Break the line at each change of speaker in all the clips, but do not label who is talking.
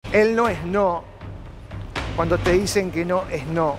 El no es no. Cuando te dicen que no es no.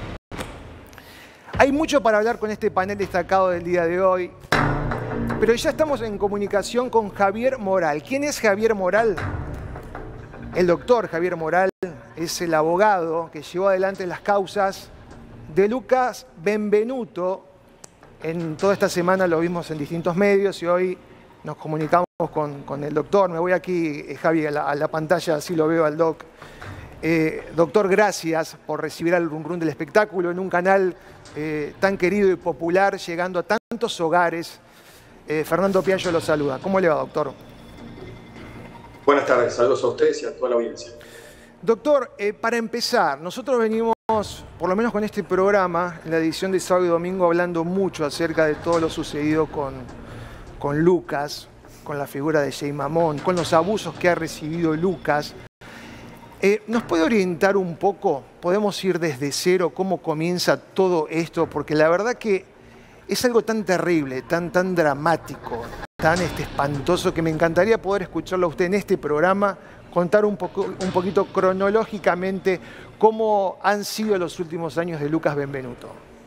Hay mucho para hablar con este panel destacado del día de hoy, pero ya estamos en comunicación con Javier Moral. ¿Quién es Javier Moral? El doctor Javier Moral es el abogado que llevó adelante las causas de Lucas Benvenuto. En toda esta semana lo vimos en distintos medios y hoy nos comunicamos con el doctor. Me voy aquí, Javi, a la pantalla, así lo veo al doc. Doctor, gracias por recibir al Run Run del espectáculo en un canal tan querido y popular, llegando a tantos hogares. Fernando Piaggio lo saluda. ¿Cómo le va, doctor?
Buenas tardes, saludos a ustedes y a toda la audiencia.
Doctor, para empezar, nosotros venimos, por lo menos con este programa, en la edición de sábado y domingo, hablando mucho acerca de todo lo sucedido con Lucas, con la figura de Jay Mamón, con los abusos que ha recibido Lucas. ¿Nos puede orientar un poco? ¿Podemos ir desde cero? ¿Cómo comienza todo esto? Porque la verdad que es algo tan terrible, tan dramático, tan espantoso, que me encantaría poder escucharlo a usted en este programa, contar un poquito cronológicamente cómo han sido los últimos años de Lucas Benvenuto.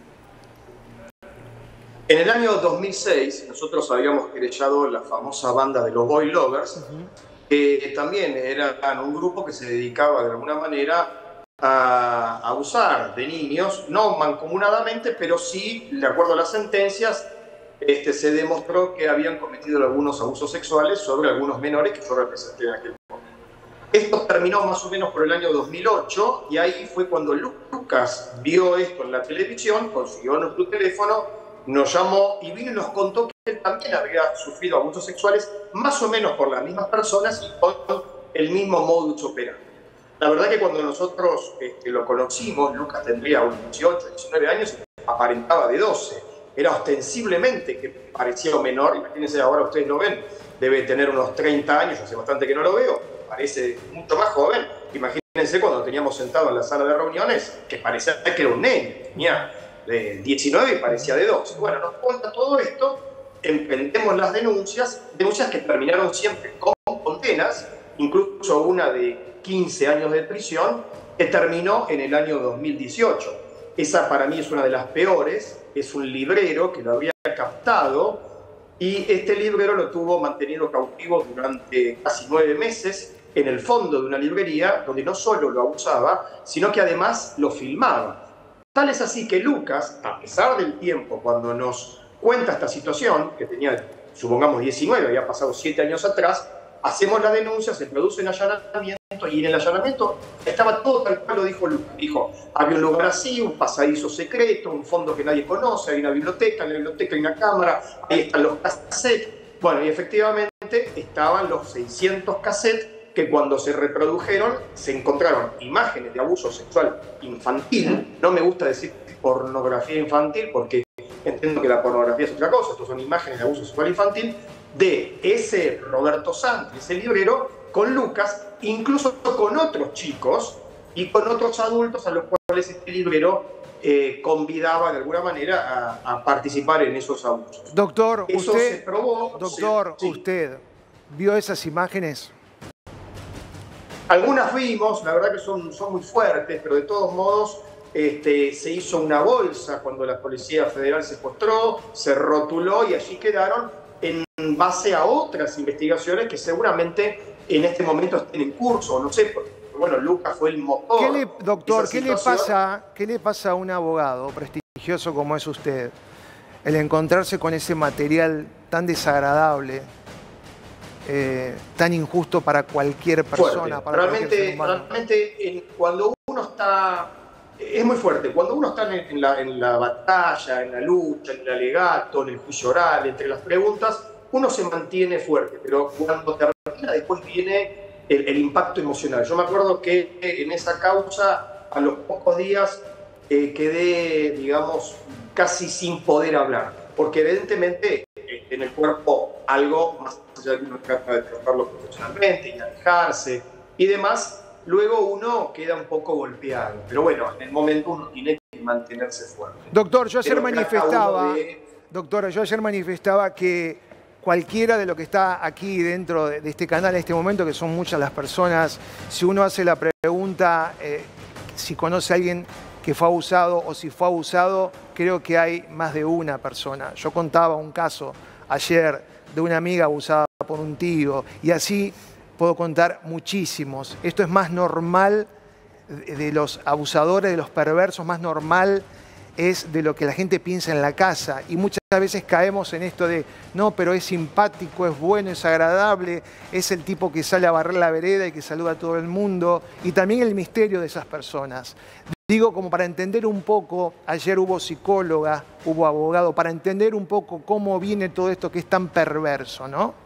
En el año 2006 nosotros habíamos querellado la famosa banda de los Boy Lovers, que también eran un grupo que se dedicaba de alguna manera a abusar de niños, no mancomunadamente, pero sí, de acuerdo a las sentencias, se demostró que habían cometido algunos abusos sexuales sobre algunos menores que yo representé en aquel momento. Esto terminó más o menos por el año 2008 y ahí fue cuando Lucas vio esto en la televisión, consiguió nuestro teléfono, nos llamó y vino y nos contó que él también había sufrido abusos sexuales, más o menos por las mismas personas y con el mismo modus operandi. La verdad que cuando nosotros lo conocimos, Lucas tendría unos 18, 19 años y aparentaba de 12. Era ostensiblemente que parecía un menor, imagínense, ahora ustedes lo ven, debe tener unos 30 años, hace bastante que no lo veo, parece mucho más joven. Imagínense cuando lo teníamos sentado en la sala de reuniones, que parecía que era un nene, tenía 19 y parecía de 12. Bueno, nos cuenta todo esto, emprendemos las denuncias que terminaron siempre con condenas, incluso una de 15 años de prisión, que terminó en el año 2018. Esa para mí es una de las peores, es un librero que lo había captado y este librero lo tuvo mantenido cautivo durante casi 9 meses en el fondo de una librería donde no solo lo abusaba, sino que además lo filmaba. Tal es así que Lucas, a pesar del tiempo, cuando nos cuenta esta situación, que tenía, supongamos, 19, había pasado 7 años atrás, hacemos la denuncia, se produce un allanamiento y en el allanamiento estaba todo tal cual lo dijo Lucas. Dijo, había un lugar así, un pasadizo secreto, un fondo que nadie conoce, hay una biblioteca, en la biblioteca hay una cámara, ahí están los cassettes. Bueno, y efectivamente estaban los 600 cassettes que cuando se reprodujeron se encontraron imágenes de abuso sexual infantil. No me gusta decir pornografía infantil porque entiendo que la pornografía es otra cosa, estos son imágenes de abuso sexual infantil de ese Roberto Santi, ese librero, con Lucas, incluso con otros chicos y con otros adultos a los cuales este librero convidaba de alguna manera a participar en esos abusos.
Doctor,
eso
usted,
se probó,
¿usted vio esas imágenes?
Algunas vimos, la verdad que son muy fuertes, pero de todos modos se hizo una bolsa cuando la Policía Federal secuestró, se rotuló y allí quedaron en base a otras investigaciones que seguramente en este momento estén en curso, no sé, porque, bueno, Lucas fue el motor.
Doctor, ¿qué le pasa a un abogado prestigioso como es usted el encontrarse con ese material tan desagradable, tan injusto para cualquier persona? Para
realmente cuando uno está... Es muy fuerte. Cuando uno está en la batalla, en la lucha, en el alegato, en el juicio oral, entre las preguntas, uno se mantiene fuerte, pero cuando termina después viene el impacto emocional. Yo me acuerdo que en esa causa, a los pocos días, quedé, digamos, casi sin poder hablar, porque evidentemente en el cuerpo algo, más allá de que uno trata de tratarlo profesionalmente y alejarse y demás, luego uno queda un poco golpeado. Pero bueno, en el momento uno tiene que mantenerse fuerte.
Doctor, yo ayer manifestaba que cualquiera de lo que está aquí dentro de este canal en este momento, que son muchas las personas, si uno hace la pregunta si conoce a alguien que fue abusado o si fue abusado, creo que hay más de una persona. Yo contaba un caso ayer de una amiga abusada por un tío y así puedo contar muchísimos. Esto es más normal de los abusadores, de los perversos, más normal es de lo que la gente piensa en la casa, y muchas veces caemos en esto de no, pero es simpático, es bueno, es agradable, es el tipo que sale a barrer la vereda y que saluda a todo el mundo, y también el misterio de esas personas. Digo, como para entender un poco, ayer hubo psicóloga, hubo abogado, para entender un poco cómo viene todo esto que es tan perverso, ¿no?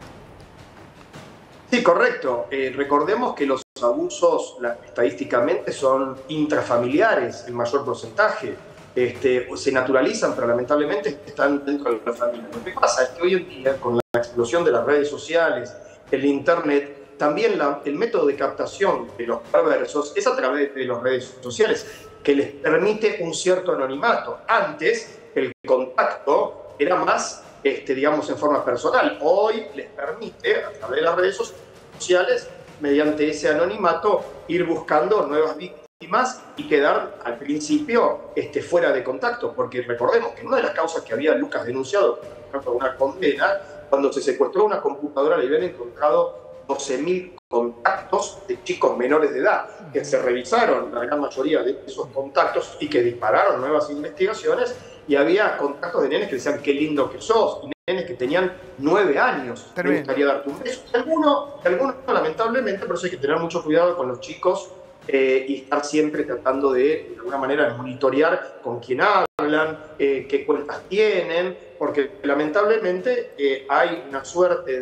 Sí, correcto. Recordemos que los abusos estadísticamente son intrafamiliares en mayor porcentaje. Se naturalizan, pero lamentablemente están dentro de la familia. Lo que pasa es que hoy en día, con la explosión de las redes sociales, el Internet, también el método de captación de los perversos es a través de las redes sociales, que les permite un cierto anonimato. Antes, el contacto era más, digamos, en forma personal. Hoy les permite, a través de las redes sociales, mediante ese anonimato, ir buscando nuevas víctimas y quedar al principio fuera de contacto, porque recordemos que una de las causas que había Lucas denunciado por una condena, cuando se secuestró una computadora le habían encontrado 12.000 contactos de chicos menores de edad, que se revisaron la gran mayoría de esos contactos y que dispararon nuevas investigaciones, y había contactos de nenes que decían qué lindo que sos, y nenes que tenían 9 años, me gustaría darte un beso. Algunos lamentablemente, por eso hay que tener mucho cuidado con los chicos y estar siempre tratando de alguna manera, monitorear con quién hablan, qué cuentas tienen, porque lamentablemente hay una suerte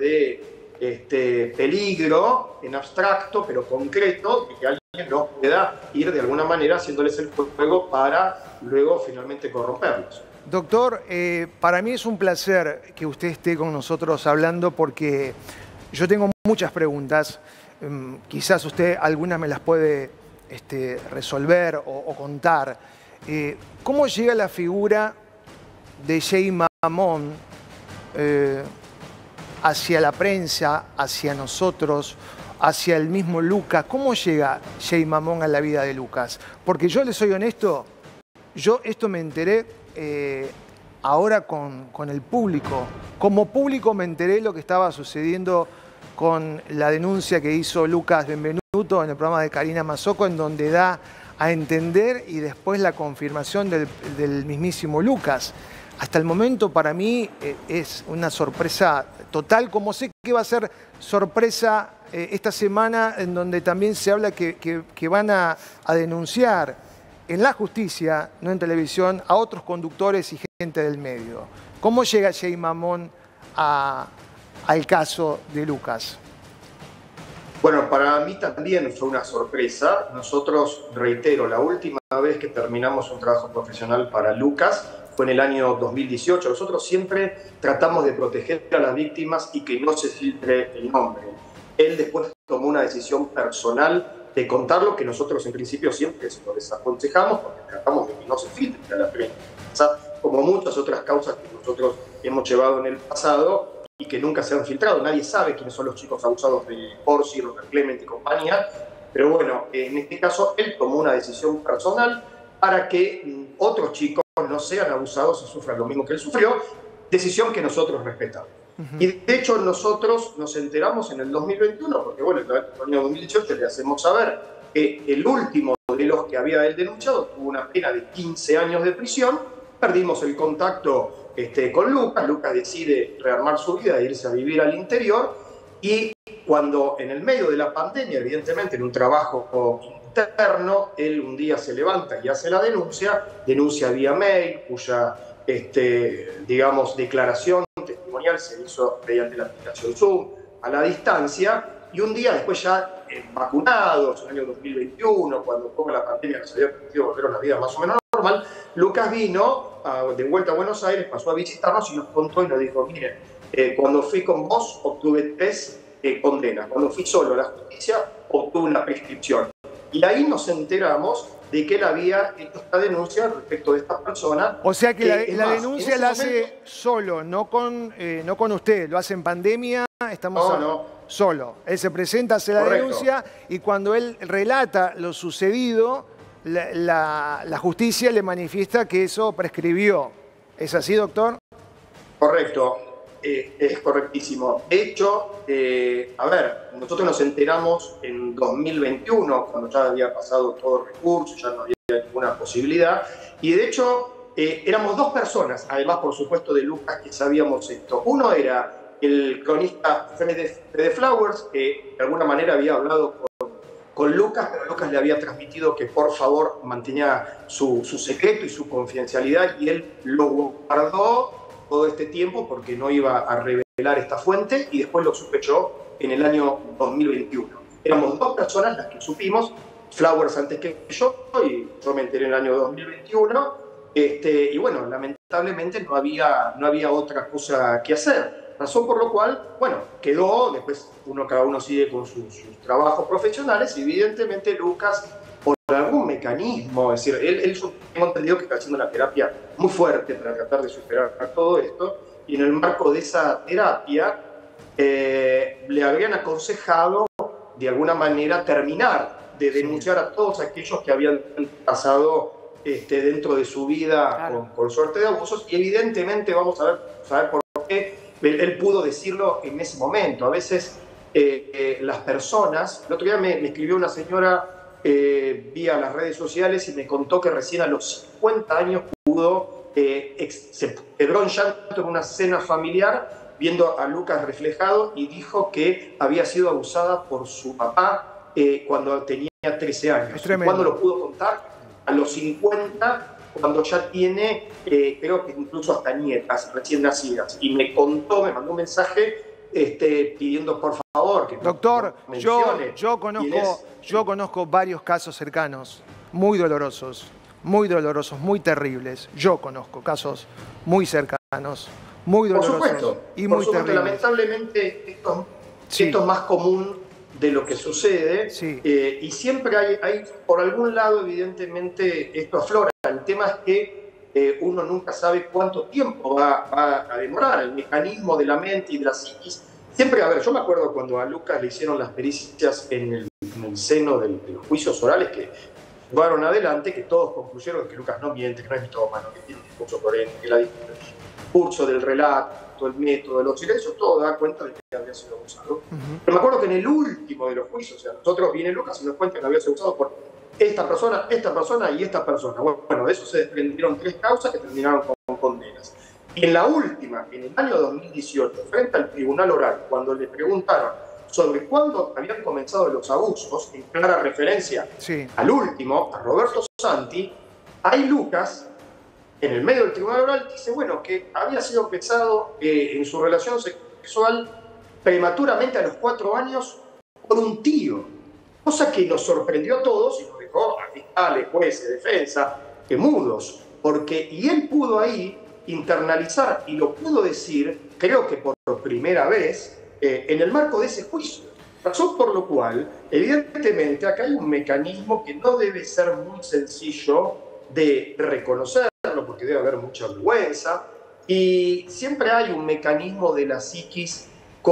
de peligro en abstracto, pero concreto, de que alguien no pueda ir de alguna manera haciéndoles el juego para luego finalmente corromperlos.
Doctor, para mí es un placer que usted esté con nosotros hablando, porque yo tengo muchas preguntas. Quizás usted algunas me las puede resolver o contar. ¿Cómo llega la figura de Jay Mamón hacia la prensa, hacia nosotros, hacia el mismo Lucas? ¿Cómo llega Jay Mamón a la vida de Lucas? Porque yo le soy honesto, yo esto me enteré ahora con el público. Como público me enteré lo que estaba sucediendo con la denuncia que hizo Lucas Benvenuto en el programa de Karina Mazzocco, en donde da a entender y después la confirmación del mismísimo Lucas. Hasta el momento para mí es una sorpresa total, como sé que va a ser sorpresa esta semana, en donde también se habla que van a denunciar en la justicia, no en televisión, a otros conductores y gente del medio. ¿Cómo llega Jay Mamón al caso de Lucas?
Bueno, para mí también fue una sorpresa. Nosotros, reitero, la última vez que terminamos un trabajo profesional para Lucas fue en el año 2018. Nosotros siempre tratamos de proteger a las víctimas y que no se filtre el nombre. Él después tomó una decisión personal de contar lo que nosotros en principio siempre se lo desaconsejamos, porque tratamos de que no se filtre a la prensa, como muchas otras causas que nosotros hemos llevado en el pasado y que nunca se han filtrado. Nadie sabe quiénes son los chicos abusados de Orsi, Robert Clement y compañía, pero bueno, en este caso él tomó una decisión personal para que otros chicos no sean abusados y sufran lo mismo que él sufrió, decisión que nosotros respetamos. Y de hecho nosotros nos enteramos en el 2021, porque bueno, en el año 2018 le hacemos saber que el último de los que había él denunciado tuvo una pena de 15 años de prisión. Perdimos el contacto con Lucas. Lucas decide rearmar su vida e irse a vivir al interior, y cuando en el medio de la pandemia, evidentemente en un trabajo interno, él un día se levanta y hace la denuncia vía mail, cuya digamos, declaración testimonial se hizo mediante la aplicación Zoom a la distancia, y un día después ya vacunados, en el año 2021, cuando con la pandemia nos había permitido volver a una vida más o menos normal, Lucas vino de vuelta a Buenos Aires, pasó a visitarnos y nos contó y nos dijo: miren, cuando fui con vos obtuve 3 condenas, cuando fui solo a la justicia obtuve una prescripción. Y ahí nos enteramos de que él había hecho esta denuncia respecto de esta persona.
O sea que la denuncia la hace solo, no con usted, lo hace en pandemia, solo. Él se presenta, hace la denuncia y cuando él relata lo sucedido, la justicia le manifiesta que eso prescribió. ¿Es así, doctor?
Correcto, es correctísimo. De hecho, a ver, nosotros nos enteramos en 2021, cuando ya había pasado todo el recurso, ya no había ninguna posibilidad, y de hecho éramos dos personas, además por supuesto de Lucas, que sabíamos esto. Uno era el cronista Fede Flowers, que de alguna manera había hablado con Lucas, pero Lucas le había transmitido que por favor mantenía su secreto y su confidencialidad, y él lo guardó todo este tiempo porque no iba a revelar esta fuente, y después lo supe yo en el año 2021. Éramos dos personas las que supimos, Flowers antes que yo, y yo me enteré en el año 2021, y bueno, lamentablemente no había otra cosa que hacer. Razón por lo cual, bueno, quedó, después cada uno sigue con sus trabajos profesionales, y evidentemente Lucas, por algún mecanismo, es decir, yo tengo entendido que está haciendo una terapia muy fuerte para tratar de superar todo esto, y en el marco de esa terapia le habían aconsejado de alguna manera terminar de denunciar a todos aquellos que habían pasado dentro de su vida con suerte de abusos, y evidentemente vamos a ver por qué él pudo decirlo en ese momento. A veces las personas, el otro día me escribió una señora vía las redes sociales y me contó que recién a los 50 años se quebró en llanto en una cena familiar viendo a Lucas reflejado, y dijo que había sido abusada por su papá cuando tenía 13 años. ¿Cuándo lo pudo contar? A los 50, cuando ya tiene, creo que incluso hasta nietas recién nacidas. Y me mandó un mensaje pidiendo por favor que
doctor, yo conozco varios casos cercanos, muy dolorosos, muy terribles. Yo conozco casos muy cercanos, muy dolorosos,
por supuesto,
y muy terribles.
Lamentablemente esto es más común de lo que sucede, y siempre hay, por algún lado, evidentemente, esto aflora. El tema es que uno nunca sabe cuánto tiempo va a demorar. El mecanismo de la mente y de la psiquis, siempre, a ver, yo me acuerdo cuando a Lucas le hicieron las pericias en el seno de los juicios orales que llevaron adelante, que todos concluyeron que Lucas no miente, que no es mitómano, que tiene discurso coherente, que el discurso del relato, el método, los silencios, todo da cuenta de que había sido abusado. Pero me acuerdo que en el último de los juicios, o sea, nosotros viene Lucas y nos cuenta que había sido abusado por esta persona y esta persona. Bueno, de eso se desprendieron 3 causas que terminaron con condenas. Y en la última, en el año 2018, frente al tribunal oral, cuando le preguntaron sobre cuándo habían comenzado los abusos, en clara referencia al último, a Roberto Santi, ahí Lucas, en el medio del tribunal oral, dice, bueno, que había sido empezado en su relación sexual prematuramente a los 4 años por un tío. Cosa que nos sorprendió a todos y nos dejó a fiscales, jueces, defensa, mudos. Y él pudo ahí internalizar y lo pudo decir, creo que por primera vez, en el marco de ese juicio. Razón por lo cual, evidentemente, acá hay un mecanismo que no debe ser muy sencillo de reconocerlo, porque debe haber mucha vergüenza, y siempre hay un mecanismo de la psiquis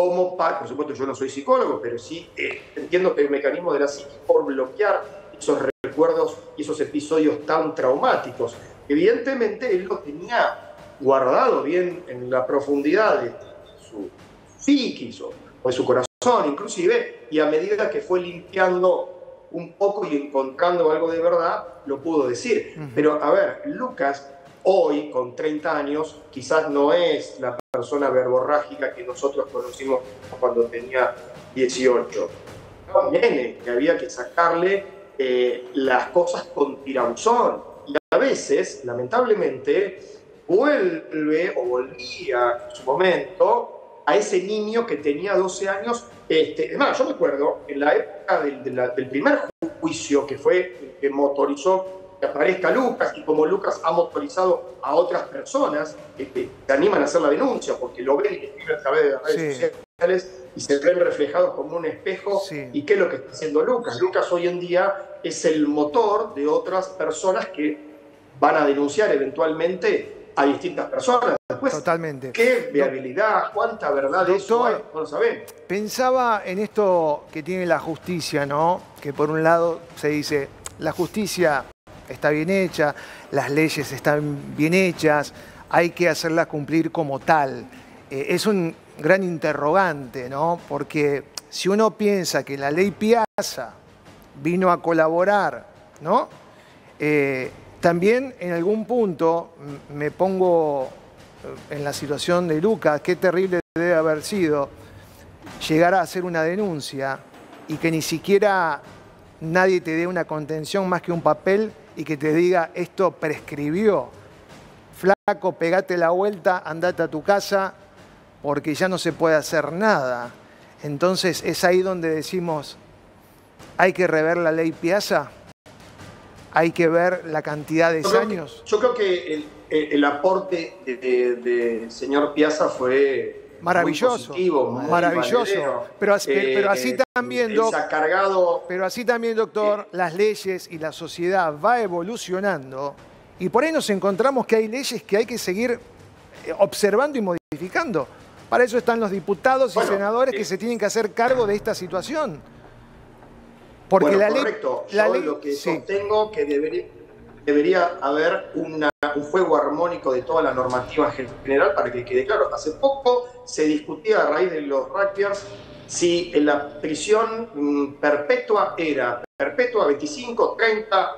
por supuesto yo no soy psicólogo, pero sí entiendo que el mecanismo de la psiquis por bloquear esos recuerdos y esos episodios tan traumáticos. Evidentemente él lo tenía guardado bien en la profundidad de su psiquis o de su corazón inclusive, y a medida que fue limpiando un poco y encontrando algo de verdad, lo pudo decir. Pero a ver, Lucas hoy, con 30 años, quizás no es la persona verborrágica que nosotros conocimos cuando tenía 18. Un nene que había que sacarle las cosas con tirabuzón. Y a veces, lamentablemente, volvía en su momento a ese niño que tenía 12 años. Además, yo me acuerdo, en la época del primer juicio, que fue el que motorizó que aparezca Lucas, y como Lucas ha motorizado a otras personas que se animan a hacer la denuncia porque lo ven y escriben a través de las redes sociales y se ven reflejados como un espejo.
Sí.
¿Y qué es lo que está haciendo Lucas? Lucas hoy en día es el motor de otras personas que van a denunciar eventualmente a distintas personas. Después,
Totalmente.
¿qué viabilidad, cuánta verdad de eso hay? No lo sabemos.
Pensaba en esto que tiene la justicia, ¿no? Que por un lado se dice, la justicia está bien hecha, las leyes están bien hechas, hay que hacerlas cumplir como tal. Es un gran interrogante, ¿no? Porque si uno piensa que la ley Piazza vino a colaborar, ¿no? También en algún punto me pongo en la situación de Lucas, qué terrible debe haber sido llegar a hacer una denuncia y que ni siquiera nadie te dé una contención más que un papel y que te diga esto prescribió. Flaco, pegate la vuelta, andate a tu casa porque ya no se puede hacer nada. Entonces es ahí donde decimos, hay que rever la ley Piazza. Hay que ver la cantidad de años.
Yo creo que el aporte del señor Piazza fue
maravilloso,
muy positivo, muy
maravilloso. Pero así también, pero así también, doctor, las leyes y la sociedad va evolucionando y por ahí nos encontramos que hay leyes que hay que seguir observando y modificando. Para eso están los diputados y senadores que se tienen que hacer cargo de esta situación. Porque la
correcto.
ley,
Yo lo que sostengo que debería haber un juego armónico de toda la normativa general para que quede claro. Hace poco se discutía a raíz de los rugbyers si la prisión perpetua era perpetua, 25, 30,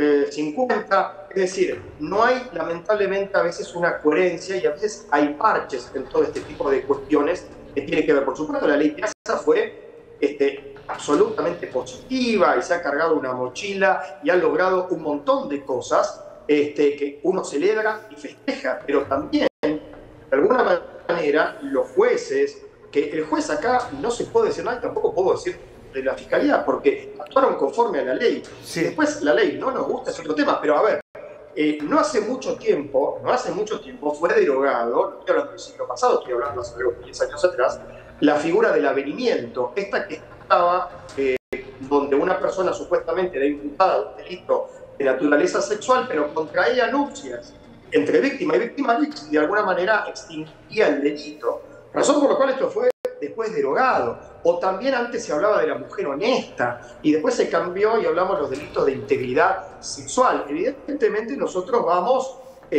50. Es decir, no hay lamentablemente a veces una coherencia y a veces hay parches en todo este tipo de cuestiones que tiene que ver. Por supuesto, la ley Piazza fue absolutamente positiva y se ha cargado una mochila y ha logrado un montón de cosas que uno celebra y festeja, pero también, de alguna manera, los jueces, que el juez acá no se puede decir nada y tampoco puedo decir de la fiscalía, porque actuaron conforme a la ley.
Sí.
Si después la ley no nos gusta es otro tema, pero a ver, no hace mucho tiempo fue derogado, no estoy hablando del siglo pasado, estoy hablando hace algo 10 años atrás, la figura del avenimiento, esta que estaba donde una persona supuestamente era imputada de un delito de naturaleza sexual, pero contraía nupcias entre víctima y víctima, de alguna manera extinguía el delito. Razón por la cual esto fue después derogado. O también antes se hablaba de la mujer honesta y después se cambió y hablamos de los delitos de integridad sexual. Evidentemente nosotros vamos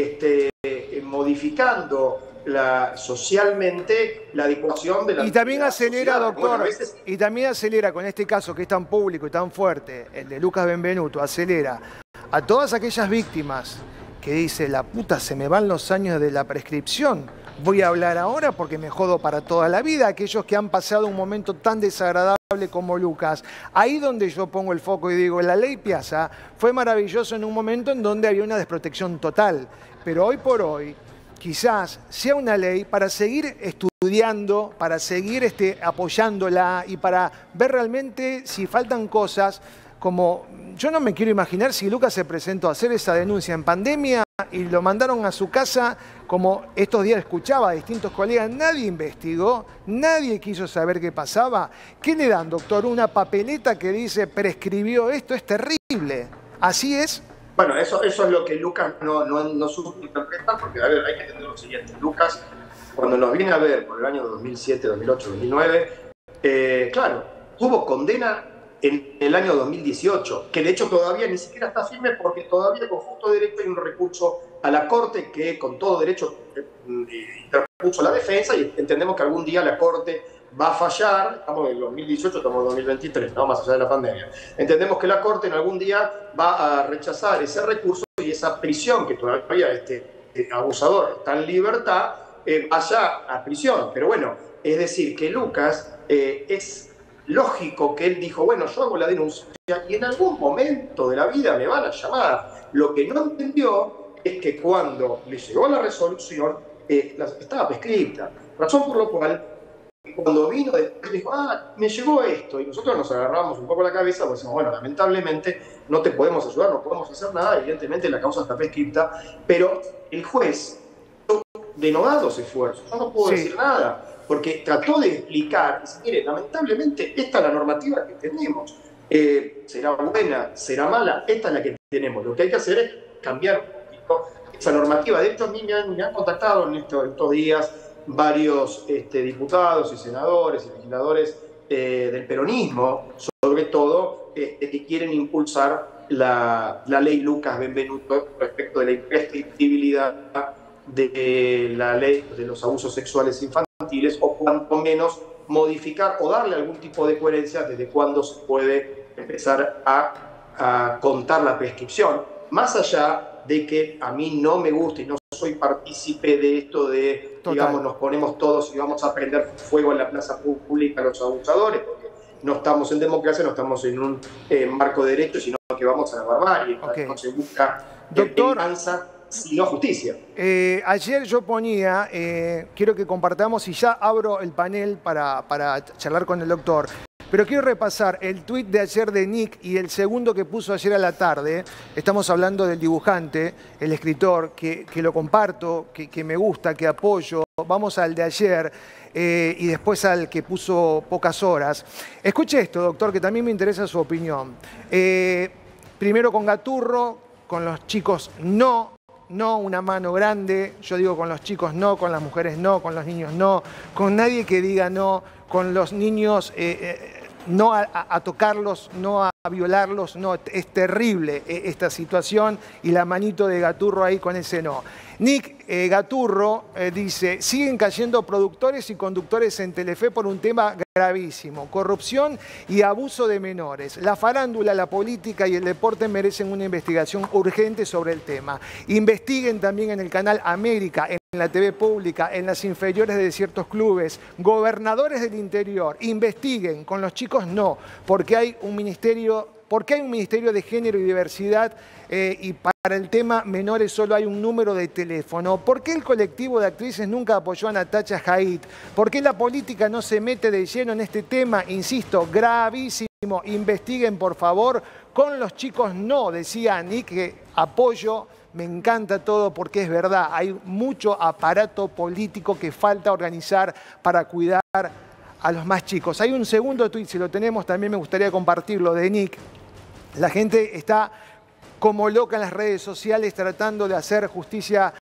modificando socialmente la adecuación de la...
Y también acelera,
social.
doctor,
Bueno, veces...
y también acelera con este caso que es tan público y tan fuerte, el de Lucas Benvenuto, acelera a todas aquellas víctimas que dice, la puta, se me van los años de la prescripción, voy a hablar ahora porque me jodo para toda la vida, aquellos que han pasado un momento tan desagradable como Lucas. Ahí donde yo pongo el foco y digo, la ley Piazza fue maravilloso en un momento en donde había una desprotección total, pero hoy por hoy quizás sea una ley para seguir estudiando, para seguir apoyándola y para ver realmente si faltan cosas como... Yo no me quiero imaginar si Lucas se presentó a hacer esa denuncia en pandemia y lo mandaron a su casa, como estos días escuchaba a distintos colegas, nadie investigó, nadie quiso saber qué pasaba. ¿Qué le dan, doctor? Una papeleta que dice prescribió esto, es terrible. ¿Así es?
Bueno, eso es lo que Lucas no supo interpretar, porque a ver, hay que entender lo siguiente. Lucas, cuando nos viene a ver por el año 2007, 2008, 2009, claro, tuvo condena en el año 2018, que de hecho todavía ni siquiera está firme porque todavía con justo derecho hay un recurso a la Corte que con todo derecho interpuso la defensa y entendemos que algún día la Corte va a fallar. Estamos en 2018, estamos en 2023, ¿no? Más allá de la pandemia. Entendemos que la Corte en algún día va a rechazar ese recurso y esa prisión que todavía abusador está en libertad, vaya a prisión. Pero bueno, es decir, que Lucas es lógico que él dijo, bueno, yo hago la denuncia y en algún momento de la vida me van a llamar. Lo que no entendió es que cuando le llegó la resolución estaba prescripta. Razón por la cual cuando vino después dijo, me llegó esto, y nosotros nos agarramos un poco la cabeza porque decimos, bueno, lamentablemente no te podemos ayudar, no podemos hacer nada, evidentemente la causa está prescripta, pero el juez denodado ese esfuerzo, yo no puedo decir nada, porque trató de explicar, y dice, mire, lamentablemente esta es la normativa que tenemos. Será buena, será mala, esta es la que tenemos. Lo que hay que hacer es cambiar un poquito esa normativa. De hecho, a mí me han contactado en estos días varios diputados y senadores y legisladores del peronismo, sobre todo, que quieren impulsar la ley Lucas Benvenuto respecto de la imprescriptibilidad de la ley de los abusos sexuales infantiles, o cuanto menos modificar o darle algún tipo de coherencia desde cuándo se puede empezar a contar la prescripción, más allá de que a mí no me gusta y no soy partícipe de esto de, digamos, nos ponemos todos y vamos a prender fuego en la plaza pública a los abusadores, porque no estamos en democracia, no estamos en un marco de derechos, sino que vamos a la barbarie. No se busca venganza, sino justicia.
Ayer yo ponía, quiero que compartamos, y ya abro el panel para charlar con el doctor, pero quiero repasar el tuit de ayer de Nick y el segundo que puso ayer a la tarde. Estamos hablando del dibujante, el escritor, que lo comparto, que me gusta, que apoyo. Vamos al de ayer y después al que puso pocas horas. Escuche esto, doctor, que también me interesa su opinión. Primero con Gaturro, con los chicos no, una mano grande. Yo digo con los chicos no, con las mujeres no, con los niños no, con nadie que diga no, con los niños no a tocarlos, no a violarlos, no. Es terrible esta situación y la manito de Gaturro ahí con ese no. Nick Gaturro dice, siguen cayendo productores y conductores en Telefe por un tema gravísimo, corrupción y abuso de menores. La farándula, la política y el deporte merecen una investigación urgente sobre el tema. Investiguen también en el canal América, en la TV pública, en las inferiores de ciertos clubes, gobernadores del interior, investiguen, con los chicos no, porque hay un ministerio de género y diversidad y para el tema menores solo hay un número de teléfono. ¿Por qué el colectivo de actrices nunca apoyó a Natacha Haidt? ¿Por qué la política no se mete de lleno en este tema? Insisto, gravísimo. Investiguen, por favor. Con los chicos no, decía Nick, que apoyo. Me encanta todo porque es verdad. Hay mucho aparato político que falta organizar para cuidar a los más chicos. Hay un segundo tuit, si lo tenemos, también me gustaría compartirlo, de Nick. La gente está como loca en las redes sociales tratando de hacer justicia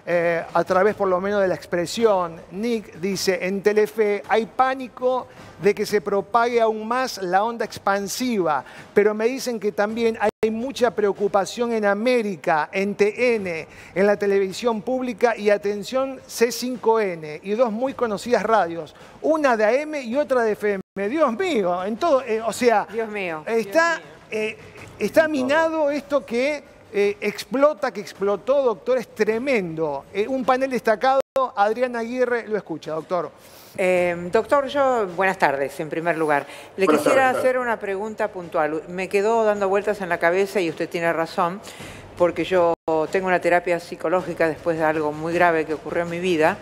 a través por lo menos de la expresión. Nick dice, en Telefe hay pánico de que se propague aún más la onda expansiva, pero me dicen que también hay mucha preocupación en América, en TN, en la televisión pública y atención C5N y dos muy conocidas radios, una de AM y otra de FM. Dios mío, en todo, o sea,
Dios mío.
Está minado esto que explota, que explotó, doctor, es tremendo. Un panel destacado, Adriana Aguirre lo escucha, doctor.
Doctor, buenas tardes, en primer lugar. Le quisiera hacer una pregunta puntual. Me quedó dando vueltas en la cabeza y usted tiene razón, porque yo tengo una terapia psicológica después de algo muy grave que ocurrió en mi vida.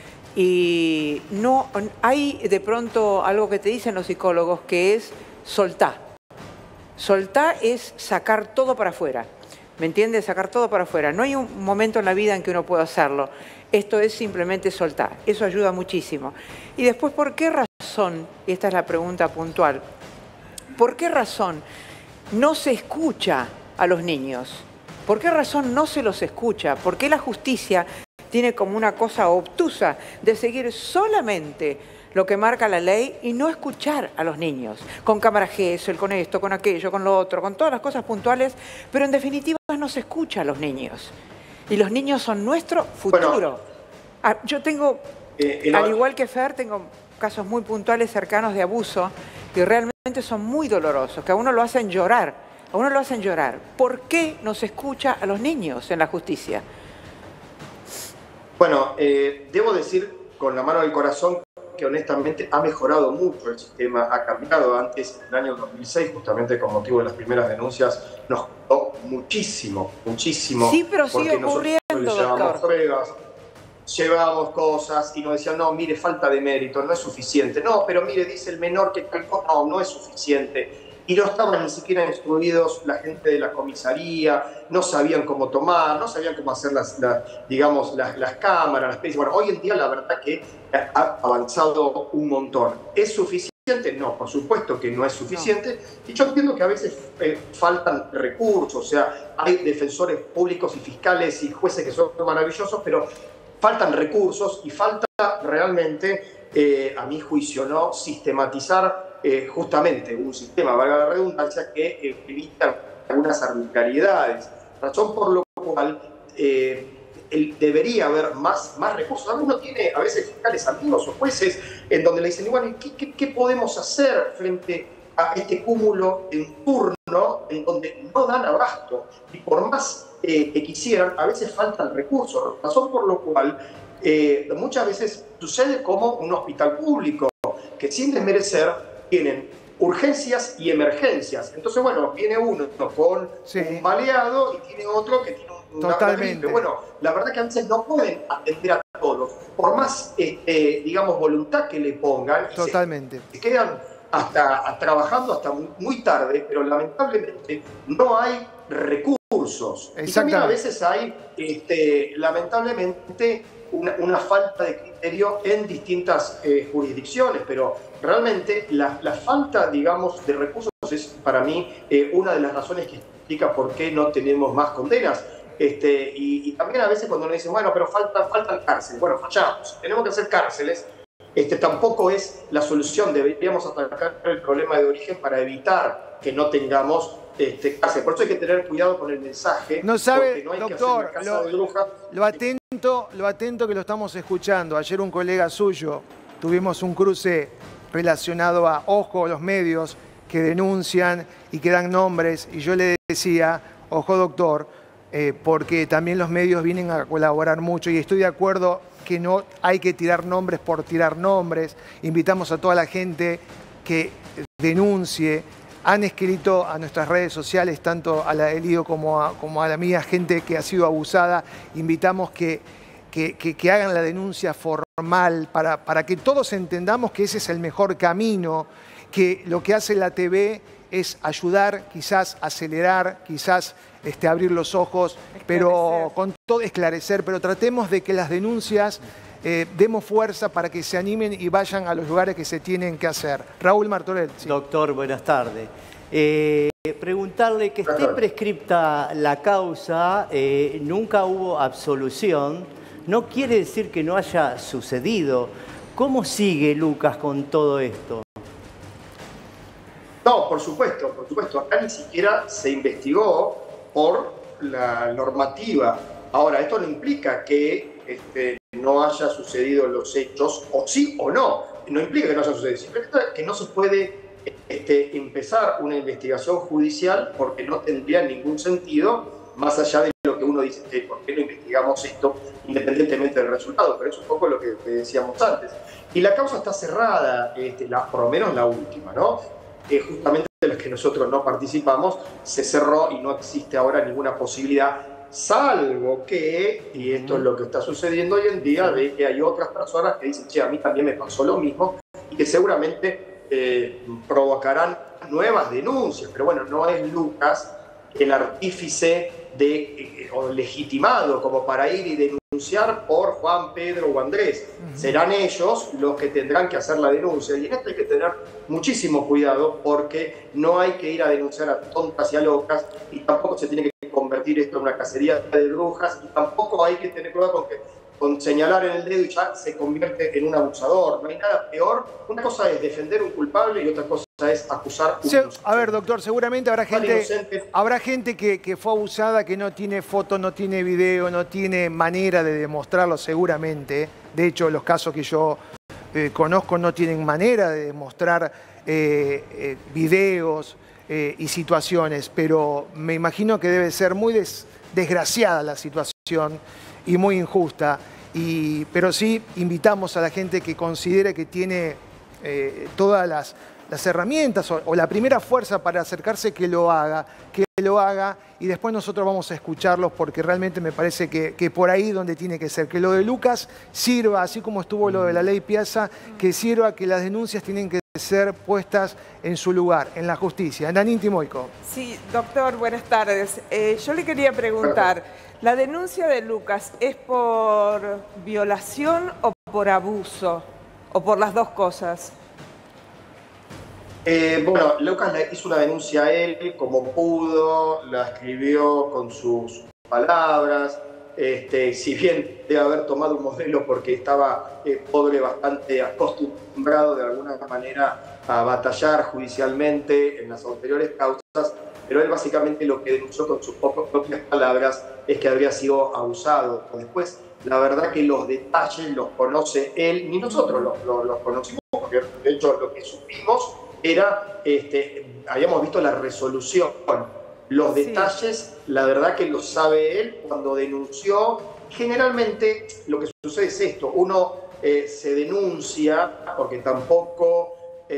Y no hay de pronto algo que te dicen los psicólogos que es soltá. Soltá es sacar todo para afuera. ¿Me entiendes? Sacar todo para afuera. No hay un momento en la vida en que uno pueda hacerlo. Esto es simplemente soltar. Eso ayuda muchísimo. Y después, ¿por qué razón? Y esta es la pregunta puntual. ¿Por qué razón no se escucha a los niños? ¿Por qué razón no se los escucha? ¿Por qué la justicia tiene como una cosa obtusa de seguir solamente lo que marca la ley y no escuchar a los niños? Con cámara Gesell, con esto, con aquello, con lo otro, con todas las cosas puntuales, pero en definitiva no se escucha a los niños. Y los niños son nuestro futuro. Bueno, yo tengo, al igual que Fer, tengo casos muy puntuales cercanos de abuso que realmente son muy dolorosos, que a uno lo hacen llorar. A uno lo hacen llorar. ¿Por qué no se escucha a los niños en la justicia?
Bueno, debo decir con la mano del corazón que honestamente ha mejorado mucho el sistema, ha cambiado. Antes, en el año 2006, justamente con motivo de las primeras denuncias, nos costó muchísimo.
Sí, pero sigue ocurriendo,
llevábamos pruebas, llevábamos cosas y nos decían, no, mire, falta de mérito, no es suficiente. No, pero mire, dice el menor que tal cosa, no es suficiente. y no estaban ni siquiera instruidos la gente de la comisaría, no sabían cómo tomar, no sabían cómo hacer las cámaras, las pelis. Bueno, hoy en día la verdad que ha avanzado un montón. ¿Es suficiente? No, por supuesto que no es suficiente. Y yo entiendo que a veces faltan recursos, o sea, hay defensores públicos y fiscales y jueces que son maravillosos, pero faltan recursos y falta realmente, a mi juicio, ¿no?, sistematizar justamente un sistema, valga la redundancia, que evita algunas arbitrariedades. Razón por lo cual debería haber más recursos. Uno tiene a veces fiscales amigos o jueces en donde le dicen, bueno, ¿qué podemos hacer frente a este cúmulo en turno en donde no dan abasto? Y por más que quisieran, a veces faltan recursos. Razón por lo cual muchas veces sucede como un hospital público, que sin desmerecer tienen urgencias y emergencias. Entonces, bueno, viene uno con un baleado y tiene otro que tiene
totalmente.
Bueno, la verdad que a veces no pueden atender a todos, por más, digamos, voluntad que le pongan.
Totalmente.
Se quedan trabajando hasta muy tarde, pero lamentablemente no hay recursos. Y también a veces hay, lamentablemente, una falta de criterio en distintas jurisdicciones, pero realmente la falta, digamos, de recursos es para mí una de las razones que explica por qué no tenemos más condenas. Y también a veces cuando uno dice, bueno, pero faltan cárceles. Bueno, fallamos, tenemos que hacer cárceles. Tampoco es la solución. Deberíamos atacar el problema de origen para evitar que no tengamos cárcel. Por eso hay que tener cuidado con el mensaje.
No sabe,
no hay
doctor,
que hacer una casa de brujas.
Lo atento que lo estamos escuchando. Ayer un colega suyo, tuvimos un cruce relacionado a, ojo, los medios que denuncian y que dan nombres, y yo le decía, ojo doctor, porque también los medios vienen a colaborar mucho, y estoy de acuerdo que no hay que tirar nombres por tirar nombres. Invitamos a toda la gente que denuncie. Han escrito a nuestras redes sociales, tanto a la de Lío como a la mía, gente que ha sido abusada. Invitamos que hagan la denuncia formal para que todos entendamos que ese es el mejor camino, que lo que hace la TV es ayudar, quizás acelerar, quizás abrir los ojos, pero con todo esclarecer, pero tratemos de que las denuncias demos fuerza para que se animen y vayan a los lugares que se tienen que hacer. Raúl Martorell. Sí.
Doctor, buenas tardes. Preguntarle que esté prescripta la causa, nunca hubo absolución, no quiere decir que no haya sucedido. ¿Cómo sigue Lucas con todo esto?
No, por supuesto. Acá ni siquiera se investigó por la normativa. Ahora, esto no implica que no haya sucedido los hechos, o sí o no. No implica que no haya sucedido, simplemente que no se puede empezar una investigación judicial porque no tendría ningún sentido, más allá de lo que uno dice, ¿por qué no investigamos esto independientemente del resultado? Pero eso es un poco lo que decíamos antes. Y la causa está cerrada, por lo menos la última, ¿no? Justamente de los que nosotros no participamos, se cerró y no existe ahora ninguna posibilidad, salvo que, y esto es lo que está sucediendo hoy en día, de que hay otras personas que dicen, che, a mí también me pasó lo mismo, y que seguramente provocarán nuevas denuncias. Pero bueno, no es Lucas el artífice o legitimado como para ir y denunciar por Juan, Pedro o Andrés. Serán ellos los que tendrán que hacer la denuncia. Y en esto hay que tener muchísimo cuidado, porque no hay que ir a denunciar a tontas y a locas, y tampoco se tiene que convertir esto en una cacería de brujas, y tampoco hay que tener cuidado con señalar en el dedo y ya se convierte en un abusador. No hay nada peor. Una cosa es defender un culpable y otra cosa es acusar un inocente.
A ver, doctor, seguramente habrá gente que fue abusada, que no tiene foto, no tiene video, no tiene manera de demostrarlo, seguramente. De hecho, los casos que yo conozco no tienen manera de demostrar videos y situaciones, pero me imagino que debe ser muy desgraciada la situación y muy injusta. Pero sí invitamos a la gente que considere que tiene todas las herramientas o la primera fuerza para acercarse que lo haga, y después nosotros vamos a escucharlos porque realmente me parece que por ahí donde tiene que ser. Que lo de Lucas sirva, así como estuvo lo de la ley Piazza, que sirva que las denuncias tienen que ser puestas en su lugar, en la justicia. Nanín Timoico.
Sí, doctor, buenas tardes. Yo le quería preguntar, ¿la denuncia de Lucas es por violación o por abuso? ¿O por las dos cosas?
Bueno, Lucas hizo una denuncia a él como pudo, la escribió con sus palabras. Si bien debe haber tomado un modelo porque estaba pobre, bastante acostumbrado de alguna manera a batallar judicialmente en las anteriores causas, pero él básicamente lo que denunció con sus propias palabras es que habría sido abusado. Después, la verdad que los detalles los conoce él, ni nosotros los conocimos, porque de hecho lo que supimos era, habíamos visto la resolución. Los detalles, la verdad que los sabe él cuando denunció. Generalmente lo que sucede es esto, uno se denuncia porque tampoco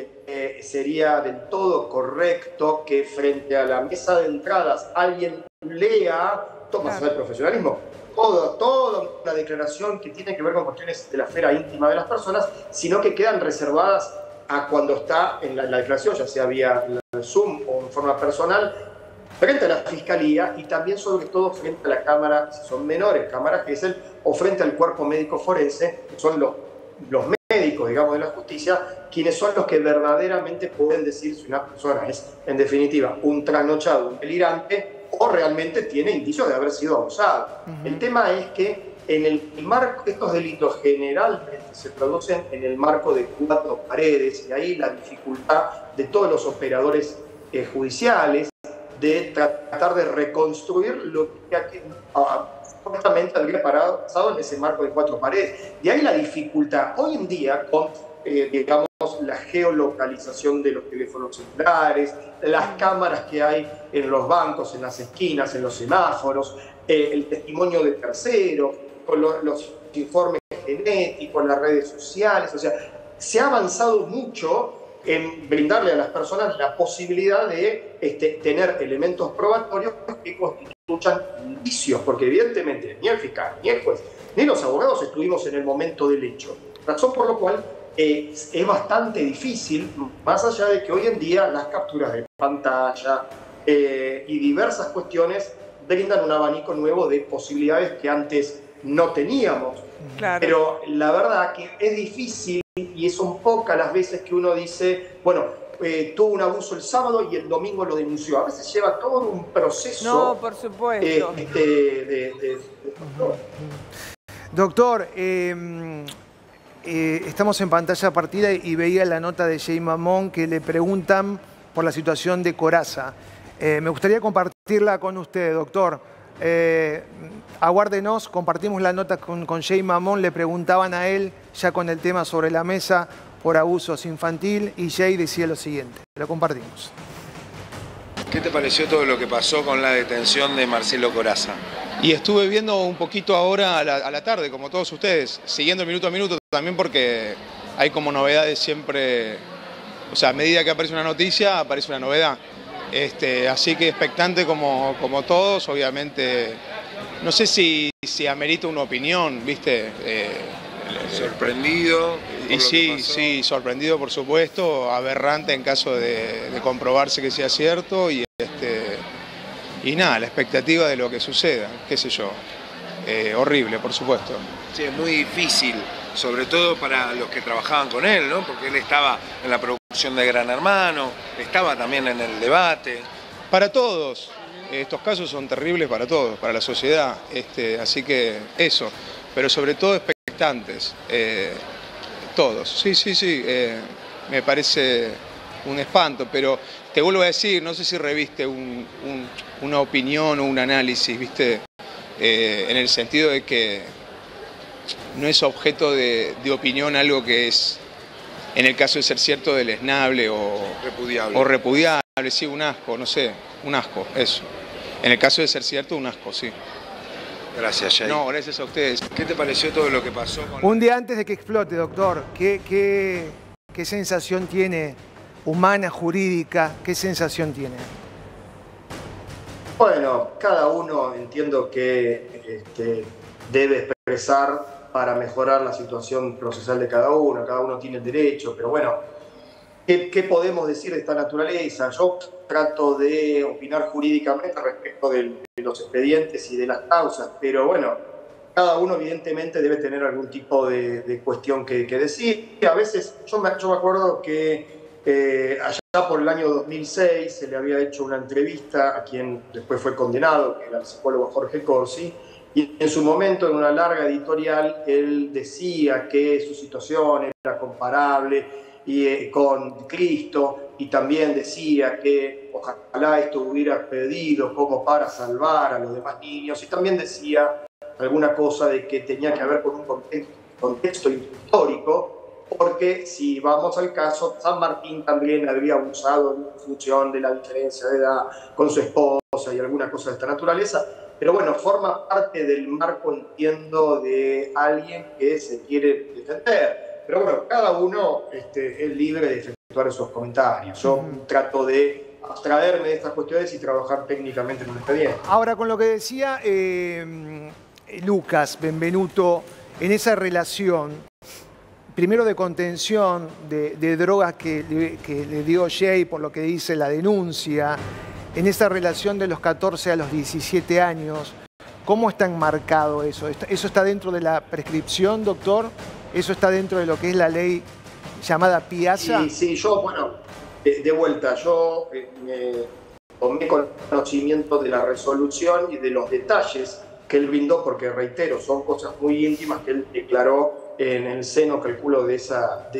sería del todo correcto que frente a la mesa de entradas alguien lea, más allá del profesionalismo, toda una declaración que tiene que ver con cuestiones de la esfera íntima de las personas, sino que quedan reservadas a cuando está en la declaración, ya sea vía Zoom o en forma personal, frente a la Fiscalía y también sobre todo frente a la Cámara, si son menores, Cámara Gesell, o frente al cuerpo médico forense, que son los médicos, digamos, de la justicia, quienes son los que verdaderamente pueden decir si una persona es, en definitiva, un trasnochado, un delirante, o realmente tiene indicios de haber sido abusado. El tema es que en el marco, estos delitos generalmente se producen en el marco de 4 paredes, y ahí la dificultad de todos los operadores judiciales de tratar de reconstruir lo que supuestamente habría pasado en ese marco de 4 paredes. De ahí la dificultad hoy en día con, digamos, la geolocalización de los teléfonos celulares, las cámaras que hay en los bancos, en las esquinas, en los semáforos, el testimonio de terceros, con los informes genéticos, las redes sociales. O sea, se ha avanzado mucho en brindarle a las personas la posibilidad de tener elementos probatorios que constituyan indicios, porque evidentemente ni el fiscal, ni el juez, ni los abogados estuvimos en el momento del hecho. Razón por la cual es bastante difícil, más allá de que hoy en día las capturas de pantalla y diversas cuestiones brindan un abanico nuevo de posibilidades que antes no teníamos. Claro. Pero la verdad que es difícil y son pocas las veces que uno dice, bueno, tuvo un abuso el sábado y el domingo lo denunció. A veces lleva todo un proceso.
No, por supuesto.
Doctor, estamos en pantalla partida y veía la nota de Jay Mamón que le preguntan por la situación de Corazza. Me gustaría compartirla con usted, doctor. Aguárdenos, compartimos la nota con Jay Mamón, le preguntaban a él, ya con el tema sobre la mesa, por abusos infantil, y Jay decía lo siguiente, lo compartimos.
¿Qué te pareció todo lo que pasó con la detención de Marcelo Corazza?
Y estuve viendo un poquito ahora a la tarde, como todos ustedes, siguiendo minuto a minuto también porque hay como novedades siempre, o sea, a medida que aparece una noticia, aparece una novedad. Así que expectante como todos, obviamente, no sé si amerita una opinión, ¿viste?
Sorprendido.
Y sí, sorprendido por supuesto, aberrante en caso de comprobarse que sea cierto y nada, la expectativa de lo que suceda, qué sé yo, horrible por supuesto.
Sí, es muy difícil, sobre todo para los que trabajaban con él, ¿no? Porque él estaba en la producción de Gran Hermano, estaba también en el debate.
Para todos, estos casos son terribles para todos, para la sociedad, así que eso, pero sobre todo expectantes, todos, sí, me parece un espanto, pero te vuelvo a decir, no sé si reviste una opinión o un análisis, ¿viste? En el sentido de que no es objeto de opinión algo que es, en el caso de ser cierto, deleznable o repudiable, sí, un asco, no sé, un asco, eso. En el caso de ser cierto, un asco, sí.
Gracias, Jay.
No, gracias a ustedes.
¿Qué te pareció todo lo que pasó?
Un día antes de que explote, doctor, ¿qué sensación tiene humana, jurídica? ¿Qué sensación tiene?
Bueno, cada uno entiendo que debe expresar para mejorar la situación procesal de cada uno tiene el derecho, pero bueno, ¿qué podemos decir de esta naturaleza? Yo trato de opinar jurídicamente respecto de los expedientes y de las causas, pero bueno, cada uno evidentemente debe tener algún tipo de cuestión que decir. A veces, yo me acuerdo que allá por el año 2006 se le había hecho una entrevista a quien después fue condenado, que era el psicólogo Jorge Corsi, y en su momento, en una larga editorial, él decía que su situación era comparable con Cristo, y también decía que ojalá esto hubiera pedido como para salvar a los demás niños, y también decía alguna cosa de que tenía que ver con un contexto histórico, porque si vamos al caso, San Martín también había abusado en función de la diferencia de edad con su esposa y alguna cosa de esta naturaleza, pero bueno, forma parte del marco, entiendo, de alguien que se quiere defender. Pero bueno, cada uno es libre de efectuar esos comentarios. Yo trato de abstraerme de estas cuestiones y trabajar técnicamente en un expediente.
Ahora, con lo que decía Lucas Benvenuto, en esa relación, primero de contención de drogas que le dio Jay, por lo que dice la denuncia, en esa relación de los 14 a los 17 años, ¿cómo está enmarcado eso? ¿Eso está dentro de la prescripción, doctor? ¿Eso está dentro de lo que es la ley llamada Piazza?
Sí, yo, bueno, de vuelta, yo me tomé conocimiento de la resolución y de los detalles que él brindó, porque reitero, son cosas muy íntimas que él declaró en el seno, calculo, de esa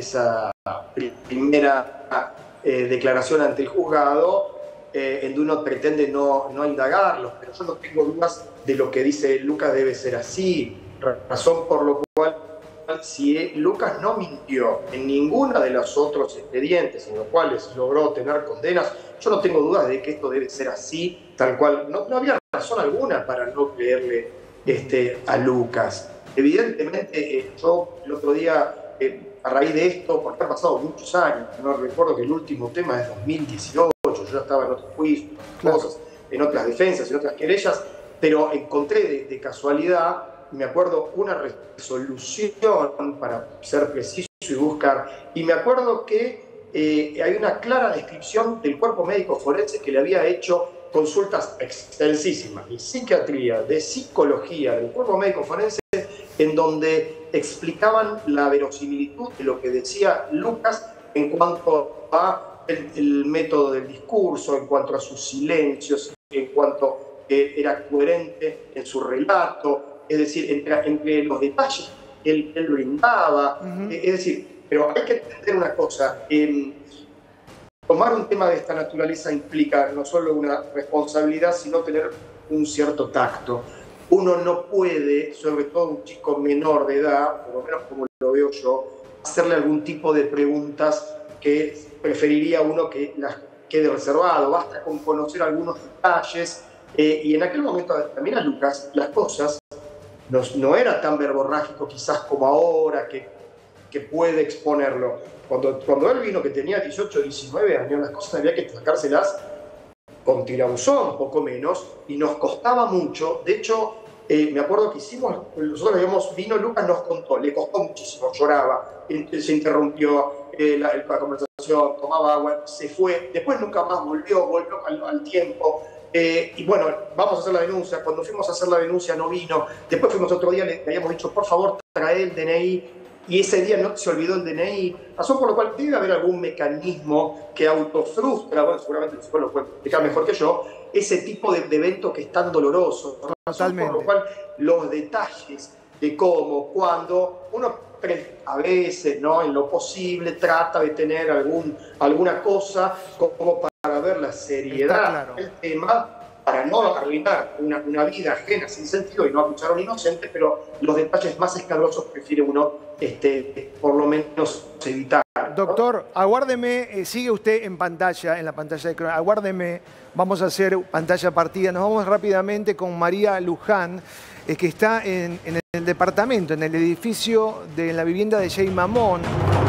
primera declaración ante el juzgado, en donde uno pretende no indagarlos, pero yo no tengo dudas de lo que dice Lucas debe ser así, razón por lo cual, si Lucas no mintió en ninguno de los otros expedientes en los cuales logró tener condenas, yo no tengo dudas de que esto debe ser así, tal cual. No había razón alguna para no creerle a Lucas. Evidentemente, yo el otro día, a raíz de esto, porque han pasado muchos años, no recuerdo que el último tema es 2018, yo ya estaba en otros juicios, cosas, en otras defensas, en otras querellas, pero encontré de casualidad, me acuerdo, una resolución, para ser preciso y buscar, y me acuerdo que hay una clara descripción del cuerpo médico forense que le había hecho consultas extensísimas de psiquiatría, de psicología, del cuerpo médico forense, en donde explicaban la verosimilitud de lo que decía Lucas en cuanto a el método del discurso, en cuanto a sus silencios, en cuanto era coherente en su relato, es decir, entre los detalles que él brindaba, es decir, pero hay que entender una cosa, tomar un tema de esta naturaleza implica no solo una responsabilidad, sino tener un cierto tacto. Uno no puede, sobre todo un chico menor de edad, por lo menos como lo veo yo, hacerle algún tipo de preguntas que preferiría uno que las quede reservado. Basta con conocer algunos detalles. Y en aquel momento también a Lucas las cosas no era tan verborrágico quizás como ahora, que puede exponerlo. Cuando él vino, que tenía 18 o 19 años, las cosas había que sacárselas con tirabuzón, poco menos, y nos costaba mucho. De hecho, me acuerdo que nosotros vino, Lucas nos contó, le costó muchísimo, lloraba, se interrumpió la conversación, tomaba agua, se fue, después nunca más volvió al tiempo. Y bueno, vamos a hacer la denuncia. Cuando fuimos a hacer la denuncia no vino. Después fuimos otro día, le habíamos dicho, por favor, trae el DNI. Y ese día no se olvidó el DNI. Razón por lo cual debe haber algún mecanismo que autofrustra, bueno, seguramente el psicólogo puede explicar mejor que yo, ese tipo de evento que es tan doloroso. Razón por lo cual los detalles de cómo, cuando, uno a veces, ¿no?, en lo posible trata de tener alguna cosa como para ver la seriedad del tema, para no arruinar una vida ajena sin sentido y no acusar a un inocente, pero los detalles más escabrosos prefiere uno por lo menos evitar, ¿no?
Doctor, aguárdeme, sigue usted en la pantalla de Crónica, aguárdeme, vamos a hacer pantalla partida, nos vamos rápidamente con María Luján, que está en el departamento, en el edificio de la vivienda de Jay Mamón.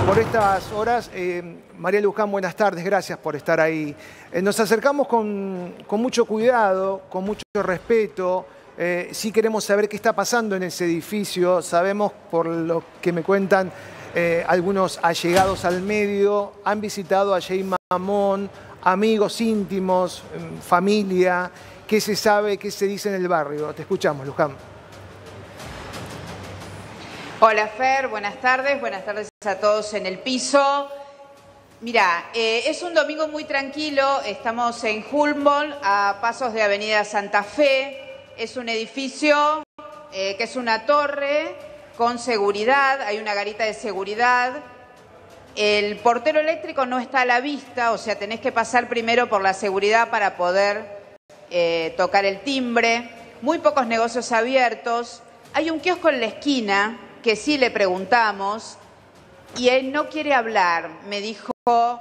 por estas horas. María Luján, buenas tardes, gracias por estar ahí. Nos acercamos con mucho cuidado, con mucho respeto. Sí queremos saber qué está pasando en ese edificio. Sabemos, por lo que me cuentan algunos allegados al medio, han visitado a Jay Mamón, amigos íntimos, familia. ¿Qué se sabe, qué se dice en el barrio? Te escuchamos, Luján.
Hola Fer, buenas tardes a todos en el piso. Mira, es un domingo muy tranquilo, estamos en Humboldt, a pasos de Avenida Santa Fe. Es un edificio que es una torre con seguridad, hay una garita de seguridad. El portero eléctrico no está a la vista, o sea, tenés que pasar primero por la seguridad para poder tocar el timbre. Muy pocos negocios abiertos. Hay un kiosco en la esquina que sí le preguntamos y él no quiere hablar. Me dijo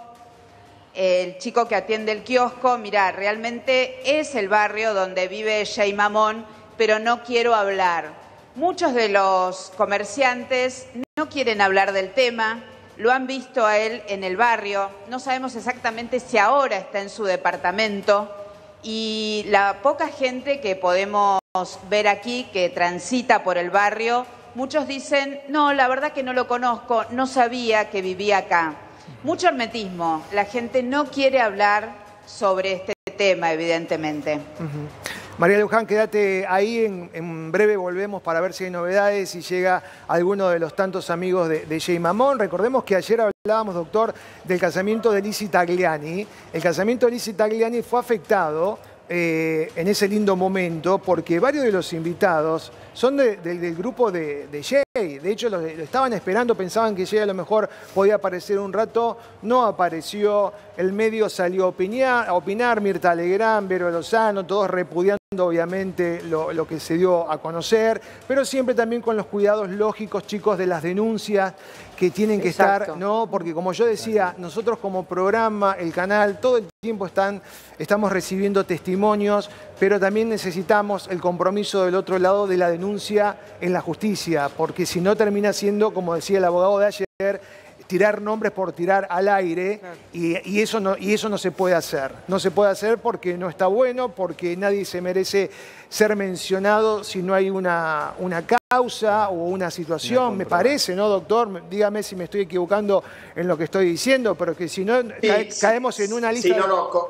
el chico que atiende el kiosco, mirá, realmente es el barrio donde vive Jay Mamón, pero no quiero hablar. Muchos de los comerciantes no quieren hablar del tema, lo han visto a él en el barrio, no sabemos exactamente si ahora está en su departamento y la poca gente que podemos ver aquí que transita por el barrio, muchos dicen, no, la verdad que no lo conozco, no sabía que vivía acá. Mucho hermetismo, la gente no quiere hablar sobre este tema, evidentemente.
María Luján, quédate ahí, en breve volvemos para ver si hay novedades, si llega alguno de los tantos amigos de Jay Mamón. Recordemos que ayer hablábamos, doctor, del casamiento de Lizzy Tagliani. El casamiento de Lizzy Tagliani fue afectado en ese lindo momento porque varios de los invitados son del grupo de Jay. De hecho, lo estaban esperando, pensaban que Jay a lo mejor podía aparecer un rato. No apareció, el medio salió a opinar, Mirta Legrand, Vero Lozano, todos repudiando obviamente lo que se dio a conocer, pero siempre también con los cuidados lógicos, chicos, de las denuncias que tienen que estar, ¿no? Porque como yo decía, nosotros como programa, el canal, todo el tiempo estamos recibiendo testimonios, pero también necesitamos el compromiso del otro lado de la denuncia en la justicia, porque si no termina siendo, como decía el abogado de ayer, tirar nombres por tirar al aire, y eso no se puede hacer. No se puede hacer porque no está bueno, porque nadie se merece ser mencionado si no hay una causa o una situación, me parece, ¿no, doctor? Dígame si me estoy equivocando en lo que estoy diciendo, pero que si no caemos en una lista...
Sí,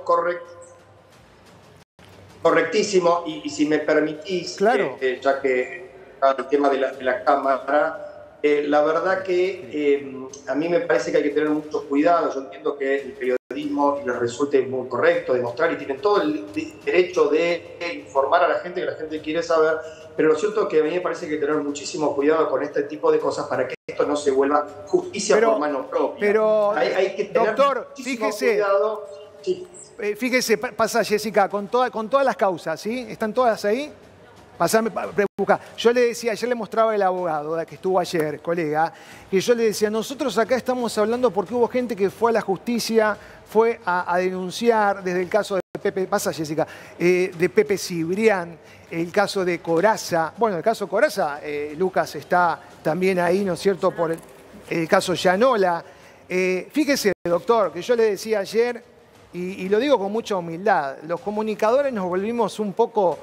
correctísimo, y si me permitís,
claro.
Ya que el tema de la cámara... la verdad que a mí me parece que hay que tener mucho cuidado. Yo entiendo que el periodismo les resulte muy correcto demostrar y tienen todo el derecho de informar a la gente que la gente quiere saber, pero lo cierto es que a mí me parece que hay que tener muchísimo cuidado con este tipo de cosas para que esto no se vuelva justicia por mano propia.
Pero,
hay que tener
doctor,
muchísimo
fíjese,
cuidado. Sí.
Fíjese, pasa Jessica, con todas las causas, ¿sí? ¿Están todas ahí? Pasame, busca. Yo le decía, ayer le mostraba el abogado que estuvo ayer, colega, que yo le decía, nosotros acá estamos hablando porque hubo gente que fue a la justicia, fue a denunciar desde el caso de Pepe, pasa Jessica, de Pepe Cibrián, el caso de Corazza. Bueno, el caso Corazza, Lucas está también ahí, ¿no es cierto?, por el caso Llanola. Fíjese, doctor, que yo le decía ayer, y lo digo con mucha humildad, los comunicadores nos volvimos un poco...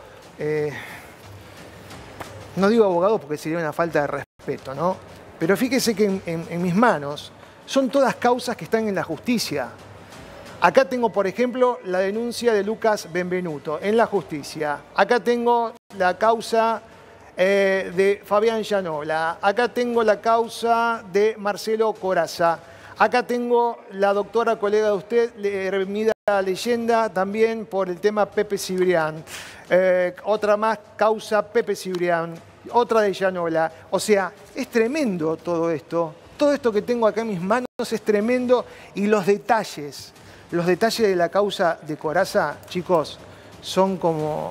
no digo abogado porque sería una falta de respeto, ¿no? Pero fíjese que en mis manos son todas causas que están en la justicia. Acá tengo, por ejemplo, la denuncia de Lucas Benvenuto en la justicia. Acá tengo la causa de Fabián Llanola. Acá tengo la causa de Marcelo Corazza. Acá tengo la doctora colega de usted, Hermida Leyenda, también por el tema Pepe Cibrián. Otra más, causa Pepe Cibrián. Otra de Llanola. O sea, es tremendo todo esto. Todo esto que tengo acá en mis manos es tremendo. Y los detalles de la causa de Corazza, chicos, son como...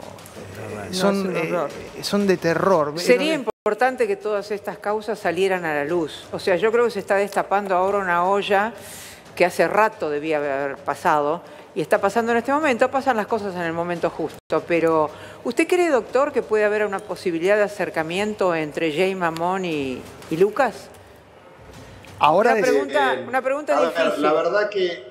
son de terror.
Sería importante que todas estas causas salieran a la luz. O sea, yo creo que se está destapando ahora una olla que hace rato debía haber pasado y está pasando en este momento. Pasan las cosas en el momento justo. Pero, ¿usted cree, doctor, que puede haber una posibilidad de acercamiento entre Jay Mamón y Lucas?
Ahora
una pregunta difícil.
La verdad que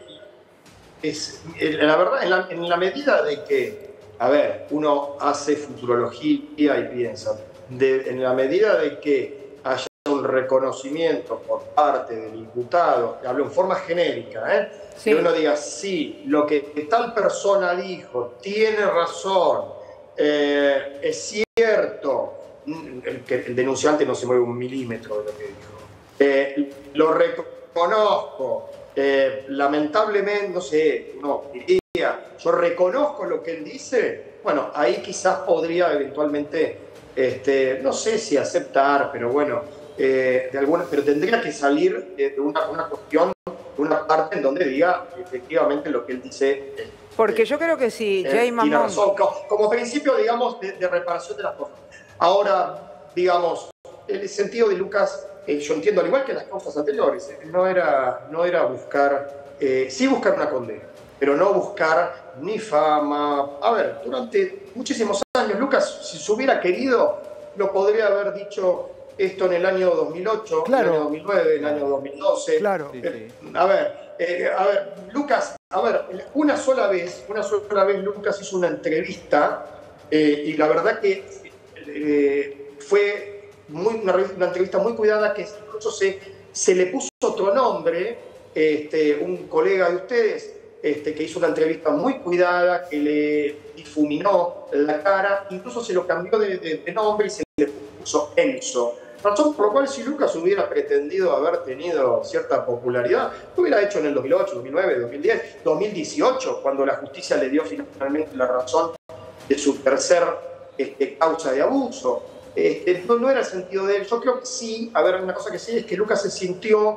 la verdad, en la medida de que, a ver, uno hace futurología y piensa, en la medida de que haya un reconocimiento por parte del imputado, hablo en forma genérica,
sí,
que uno diga, sí, lo que tal persona dijo tiene razón, es cierto, el denunciante no se mueve un milímetro de lo que dijo, lo reconozco, lamentablemente, no sé, uno diría, yo reconozco lo que él dice, bueno, ahí quizás podría eventualmente, no sé si aceptar, pero bueno, pero tendría que salir de una cuestión, de una parte en donde diga efectivamente lo que él dice.
Porque yo creo que si Jay Mamón...
Tiene razón, como principio, digamos, de reparación de las cosas. Ahora, digamos, el sentido de Lucas, yo entiendo, al igual que las causas anteriores, no era buscar, sí buscar una condena, pero no buscar ni fama. A ver, durante muchísimos años, Lucas, si se hubiera querido, lo podría haber dicho esto en el año 2008,
claro,
en el año 2009, en el año 2012.
Claro.
A ver, Lucas, una sola vez Lucas hizo una entrevista y la verdad que fue una entrevista muy cuidada, que incluso se le puso otro nombre, un colega de ustedes que hizo una entrevista muy cuidada, que le difuminó la cara, incluso se lo cambió de nombre y se le puso Enzo. Razón por la cual, si Lucas hubiera pretendido haber tenido cierta popularidad, lo hubiera hecho en el 2008, 2009, 2010, 2018, cuando la justicia le dio finalmente la razón de su tercer causa de abuso. No era el sentido de él. Yo creo que sí, una cosa que sí es que Lucas se sintió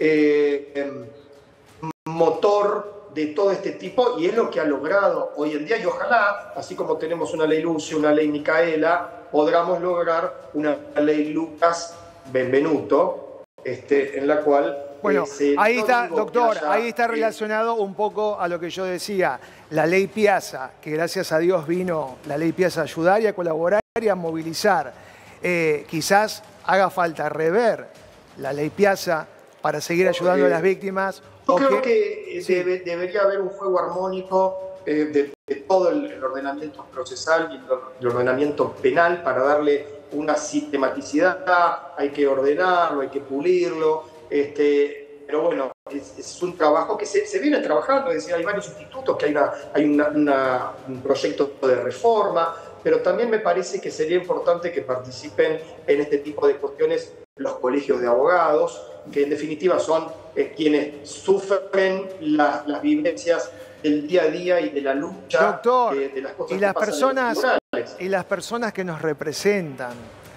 motor de todo este tipo, y es lo que ha logrado hoy en día, y ojalá, así como tenemos una ley Lucio, una ley Micaela, podamos lograr una ley Lucas Benvenuto, en la cual...
Bueno, ahí está, doctor, ahí está relacionado un poco a lo que yo decía, la ley Piazza, que gracias a Dios vino la ley Piazza a ayudar y a colaborar y a movilizar. Quizás haga falta rever la ley Piazza para seguir ayudando a las víctimas.
Yo creo que debería haber un juego armónico de todo el ordenamiento procesal y el ordenamiento penal para darle una sistematicidad. Hay que ordenarlo, hay que pulirlo. Pero bueno, es un trabajo que se viene trabajando. Es decir, hay varios institutos que hay un proyecto de reforma, pero también me parece que sería importante que participen en este tipo de cuestiones los colegios de abogados, que en definitiva son quienes sufren las vivencias del día a día y de la lucha.
Doctor,
de las cosas
y las
que pasan
personas
en los tribunales.
y las personas que nos representan,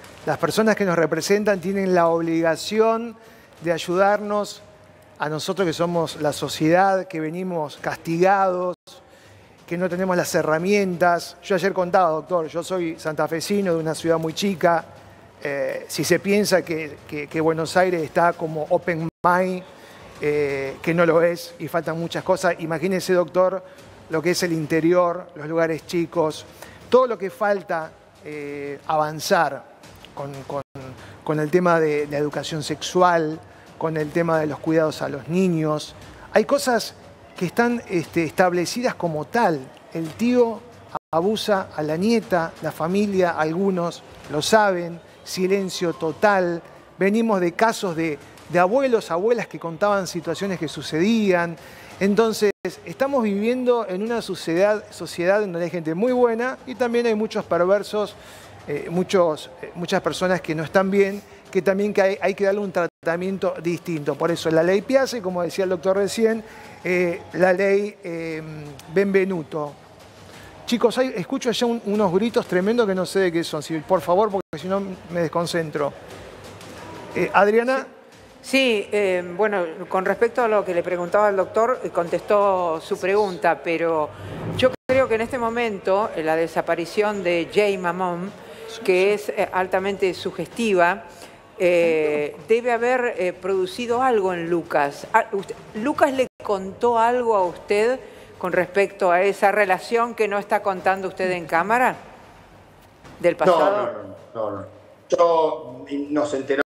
tienen la obligación de ayudarnos a nosotros que somos la sociedad, que venimos castigados, que no tenemos las herramientas. Yo ayer contaba, doctor, yo soy santafesino de una ciudad muy chica. Si se piensa que Buenos Aires está como open mind, que no lo es y faltan muchas cosas, imagínese, doctor, lo que es el interior, los lugares chicos, todo lo que falta avanzar con el tema de la educación sexual, con el tema de los cuidados a los niños. Hay cosas que están establecidas como tal. El tío abusa a la nieta, la familia, algunos lo saben, silencio total. Venimos de casos de abuelos, abuelas que contaban situaciones que sucedían. Entonces, estamos viviendo en una sociedad donde hay gente muy buena y también hay muchos perversos, muchas personas que no están bien, que también hay que darle un tratamiento distinto. Por eso la ley Piazza, y como decía el doctor recién, la ley Benvenuto. Chicos, escucho allá unos gritos tremendos que no sé de qué son. Por favor, porque si no me desconcentro. Adriana.
Sí, bueno, con respecto a lo que le preguntaba al doctor, contestó su pregunta, pero yo creo que en este momento la desaparición de Jay Mamón, que es altamente sugestiva, debe haber producido algo en Lucas. ¿Lucas le contó algo a usted con respecto a esa relación que no está contando usted en cámara del pasado?
No. Yo nos enteramos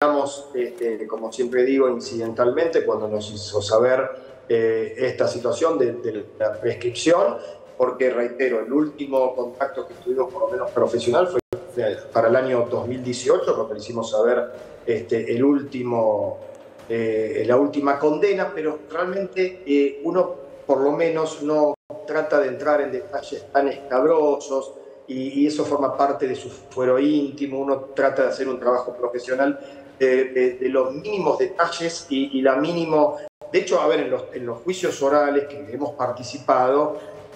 enteramos, como siempre digo, incidentalmente, cuando nos hizo saber esta situación de la prescripción, porque, reitero, el último contacto que tuvimos, por lo menos profesional, fue para el año 2018, cuando le hicimos saber la última condena, pero realmente uno, por lo menos, no trata de entrar en detalles tan escabrosos, y eso forma parte de su fuero íntimo. Uno trata de hacer un trabajo profesional de los mínimos detalles y la mínimo... De hecho, a ver, en los juicios orales que hemos participado,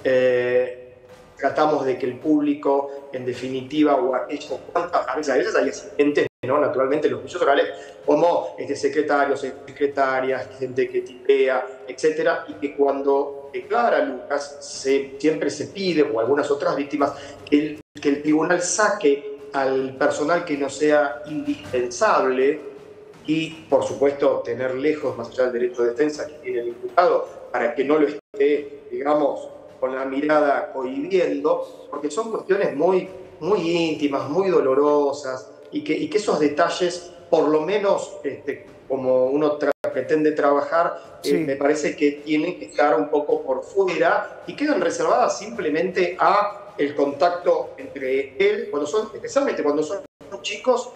tratamos de que el público, en definitiva, o a veces hay asistentes, ¿no? Naturalmente, en los juicios orales, como secretarios, secretarias, gente que tipea, etcétera, y que cuando declara Lucas, siempre se pide, o algunas otras víctimas, que el tribunal saque al personal que no sea indispensable y, por supuesto, tener lejos, más allá del derecho de defensa que tiene el imputado, para que no lo esté, digamos, con la mirada cohibiendo, porque son cuestiones muy, muy íntimas, muy dolorosas, y que esos detalles, por lo menos, como uno pretende trabajar,
sí,
me parece que tienen que estar un poco por fuera y quedan reservadas simplemente a el contacto entre él, especialmente cuando son chicos,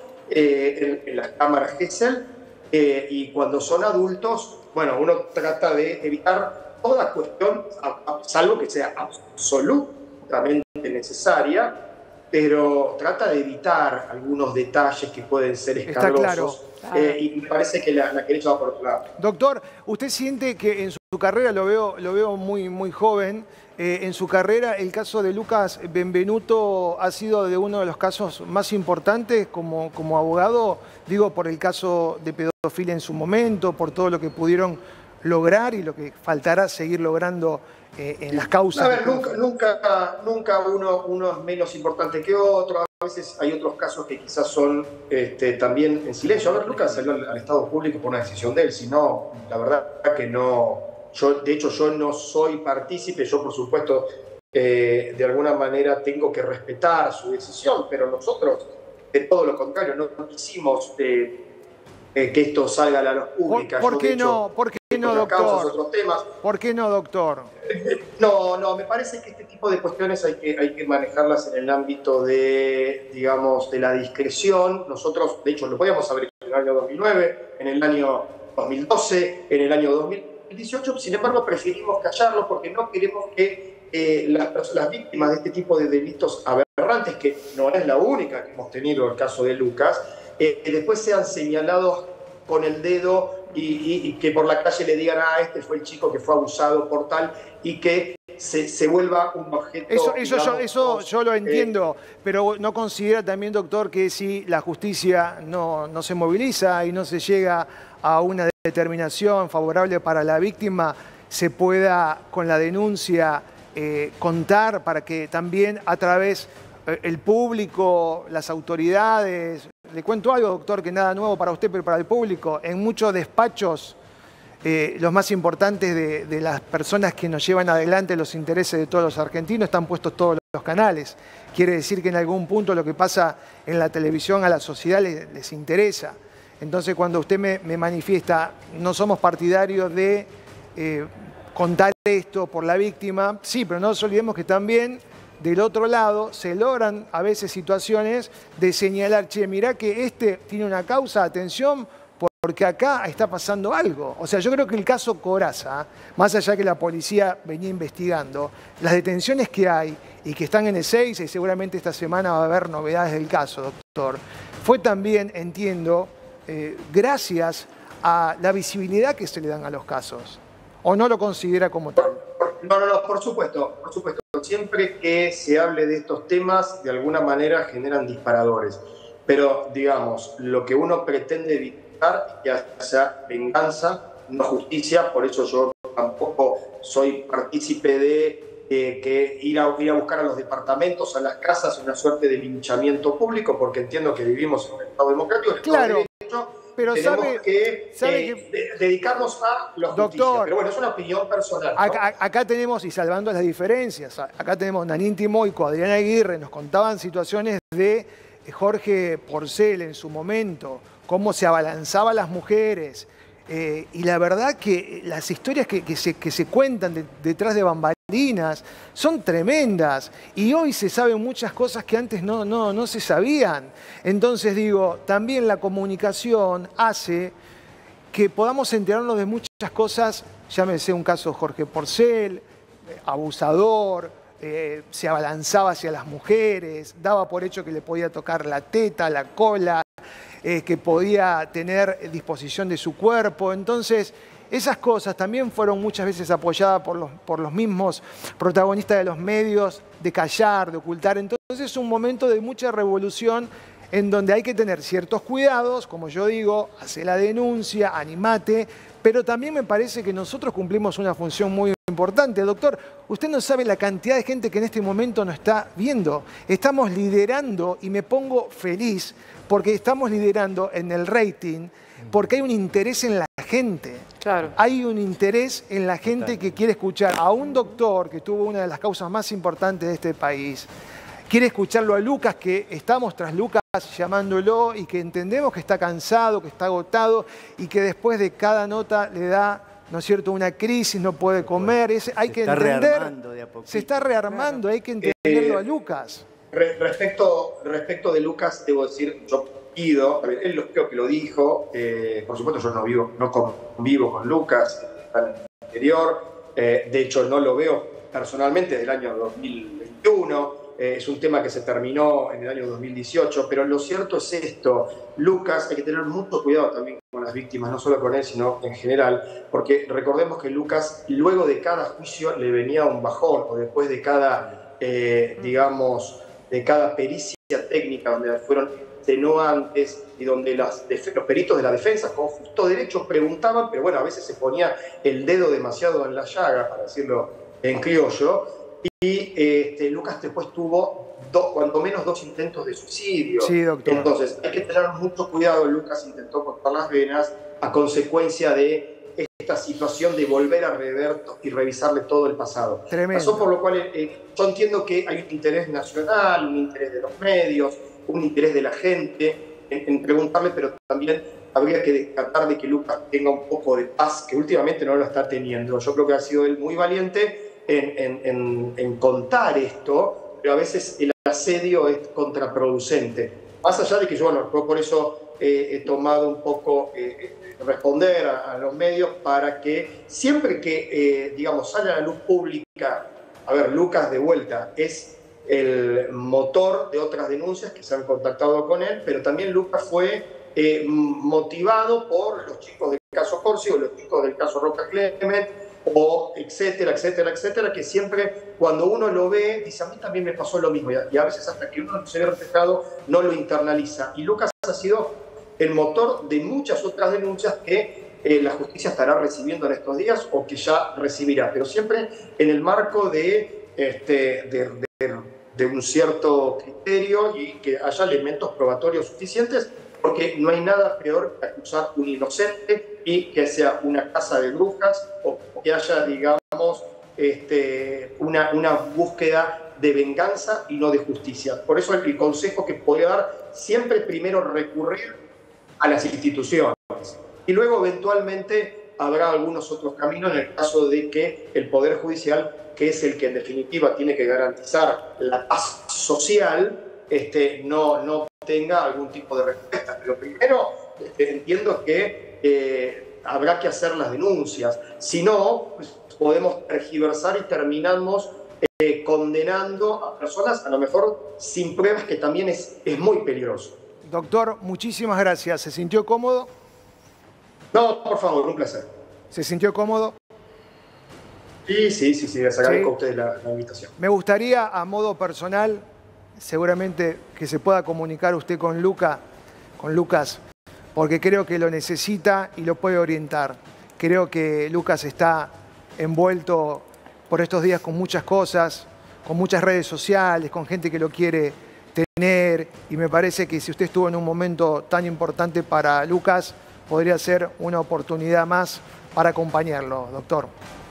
en las cámaras Gesell, y cuando son adultos, bueno, uno trata de evitar toda cuestión, salvo que sea absolutamente necesaria, pero trata de evitar algunos detalles que pueden ser escabrosos.
Está claro.
Y me parece que la querella va por otro lado.
Doctor, ¿usted siente que en su carrera, lo veo muy, muy joven, en su carrera el caso de Lucas Benvenuto ha sido de uno de los casos más importantes como abogado? Digo, por el caso de pedofilia en su momento, por todo lo que pudieron lograr y lo que faltará seguir logrando en las causas.
A ver, nunca uno es menos importante que otro. A veces hay otros casos que quizás son también en silencio. A ver, Lucas salió al Estado público por una decisión de él, si no, la verdad que no. De hecho, yo no soy partícipe. Yo, por supuesto, de alguna manera tengo que respetar su decisión, pero nosotros, de todo lo contrario, no quisimos que esto salga a la luz pública.
¿Por qué no, doctor?
Otros temas.
¿Por qué no, doctor?
No, me parece que este tipo de cuestiones hay que manejarlas en el ámbito de, digamos, de la discreción. Nosotros, de hecho, lo podíamos haber hecho en el año 2009, en el año 2012, en el año 2018, sin embargo, preferimos callarlo porque no queremos que las víctimas de este tipo de delitos aberrantes, que no es la única que hemos tenido el caso de Lucas, después sean señalados con el dedo y que por la calle le digan, este fue el chico que fue abusado por tal, y que se vuelva un objeto...
Eso yo lo entiendo, pero ¿no considera también, doctor, que si la justicia no se moviliza y no se llega a una determinación favorable para la víctima, se pueda con la denuncia contar para que también a través el público, las autoridades... Le cuento algo, doctor, que nada nuevo para usted, pero para el público. En muchos despachos, los más importantes de las personas que nos llevan adelante los intereses de todos los argentinos, están puestos todos los canales. Quiere decir que en algún punto lo que pasa en la televisión a la sociedad les interesa. Entonces, cuando usted me manifiesta, no somos partidarios de contar esto por la víctima, sí, pero no nos olvidemos que también... Del otro lado, se logran a veces situaciones de señalar, che, mirá que tiene una causa, atención, porque acá está pasando algo. O sea, yo creo que el caso Corazza, más allá que la policía venía investigando, las detenciones que hay y que están en el 6, y seguramente esta semana va a haber novedades del caso, doctor, fue también, entiendo, gracias a la visibilidad que se le dan a los casos. ¿O no lo considera como tal?
No, por supuesto. Siempre que se hable de estos temas, de alguna manera generan disparadores. Pero, digamos, lo que uno pretende evitar es que haya venganza, no justicia. Por eso yo tampoco soy partícipe de que ir a buscar a los departamentos, a las casas, una suerte de linchamiento público, porque entiendo que vivimos en un Estado democrático.
Claro. Pero
tenemos que dedicarnos a la justicia.
Doctor,
pero bueno, es una opinión personal, ¿no?
Acá tenemos, y salvando las diferencias, acá tenemos Nanín Timoico, Adriana Aguirre, nos contaban situaciones de Jorge Porcel en su momento, cómo se abalanzaba a las mujeres. Y la verdad que las historias que se cuentan detrás de bambalinas son tremendas. Y hoy se saben muchas cosas que antes no se sabían. Entonces digo, también la comunicación hace que podamos enterarnos de muchas cosas. Llámese un caso Jorge Porcel, abusador, se abalanzaba hacia las mujeres, daba por hecho que le podía tocar la teta, la cola, que podía tener disposición de su cuerpo. Entonces, esas cosas también fueron muchas veces apoyadas por los mismos protagonistas de los medios, de callar, de ocultar. Entonces, es un momento de mucha revolución en donde hay que tener ciertos cuidados, como yo digo, hacer la denuncia, animate, pero también me parece que nosotros cumplimos una función muy importante. Doctor, usted no sabe la cantidad de gente que en este momento nos está viendo. Estamos liderando, y me pongo feliz, porque estamos liderando en el rating, porque hay un interés en la gente.
Claro.
Hay un interés en la gente que quiere escuchar a un doctor que tuvo una de las causas más importantes de este país. Quiere escucharlo a Lucas, que estamos tras Lucas llamándolo y que entendemos que está cansado, que está agotado y que después de cada nota le da, ¿no es cierto?, una crisis, no puede comer. Hay que entender, se está rearmando, hay que entenderlo a Lucas.
Respecto de Lucas, debo decir, yo pido, él creo que lo dijo, por supuesto yo no convivo con Lucas en el interior, de hecho no lo veo personalmente desde el año 2021, es un tema que se terminó en el año 2018, pero lo cierto es esto, Lucas, hay que tener mucho cuidado también con las víctimas, no solo con él, sino en general, porque recordemos que Lucas, luego de cada juicio le venía un bajón, o después de cada, digamos, de cada pericia técnica donde fueron extenuantes y donde los peritos de la defensa con justo derecho preguntaban, pero bueno, a veces se ponía el dedo demasiado en la llaga, para decirlo en criollo, y Lucas después tuvo cuando menos 2 intentos de suicidio.
Sí, doctor.
Entonces hay que tener mucho cuidado. Lucas intentó cortar las venas a consecuencia de esta situación de volver a rever y revisarle todo el pasado.
Tremendo.
Pasó, por lo cual yo entiendo que hay un interés nacional, un interés de los medios, un interés de la gente en preguntarle, pero también habría que tratar de que Lucas tenga un poco de paz, que últimamente no lo está teniendo. Yo creo que ha sido él muy valiente en contar esto, pero a veces el asedio es contraproducente. Más allá de que yo por eso he tomado un poco responder a los medios para que siempre que, digamos, sale a la luz pública, a ver, Lucas de vuelta es el motor de otras denuncias que se han contactado con él, pero también Lucas fue motivado por los chicos del caso Corsi o los chicos del caso Roca Clement, o etcétera, etcétera, etcétera, que siempre cuando uno lo ve, dice, a mí también me pasó lo mismo, y a veces hasta que uno se ve reflejado, no lo internaliza. Y Lucas ha sido el motor de muchas otras denuncias que la justicia estará recibiendo en estos días o que ya recibirá, pero siempre en el marco de un cierto criterio y que haya elementos probatorios suficientes, porque no hay nada peor que acusar a un inocente y que sea una caza de brujas o que haya, digamos, una búsqueda de venganza y no de justicia. Por eso el consejo que puede dar, siempre primero recurrir a las instituciones y luego eventualmente habrá algunos otros caminos en el caso de que el Poder Judicial, que es el que en definitiva tiene que garantizar la paz social, no tenga algún tipo de respuesta. Pero primero entiendo que habrá que hacer las denuncias. Si no, pues, podemos tergiversar y terminamos condenando a personas, a lo mejor sin pruebas, que también es muy peligroso.
Doctor, muchísimas gracias. ¿Se sintió cómodo?
No, por favor, un placer.
¿Se sintió cómodo?
Sí, les agradezco a ustedes la invitación.
Me gustaría, a modo personal, seguramente que se pueda comunicar usted con Lucas, porque creo que lo necesita y lo puede orientar. Creo que Lucas está envuelto por estos días con muchas cosas, con muchas redes sociales, con gente que lo quiere tener, y me parece que si usted estuvo en un momento tan importante para Lucas, podría ser una oportunidad más para acompañarlo, doctor.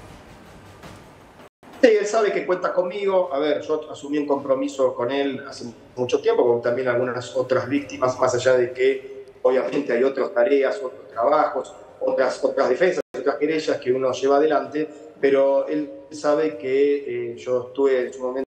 Sí, él sabe que cuenta conmigo. A ver, yo asumí un compromiso con él hace mucho tiempo, con también algunas otras víctimas, más allá de que obviamente hay otras tareas, otros trabajos, otras defensas, otras querellas que uno lleva adelante, pero él sabe que yo estuve en su momento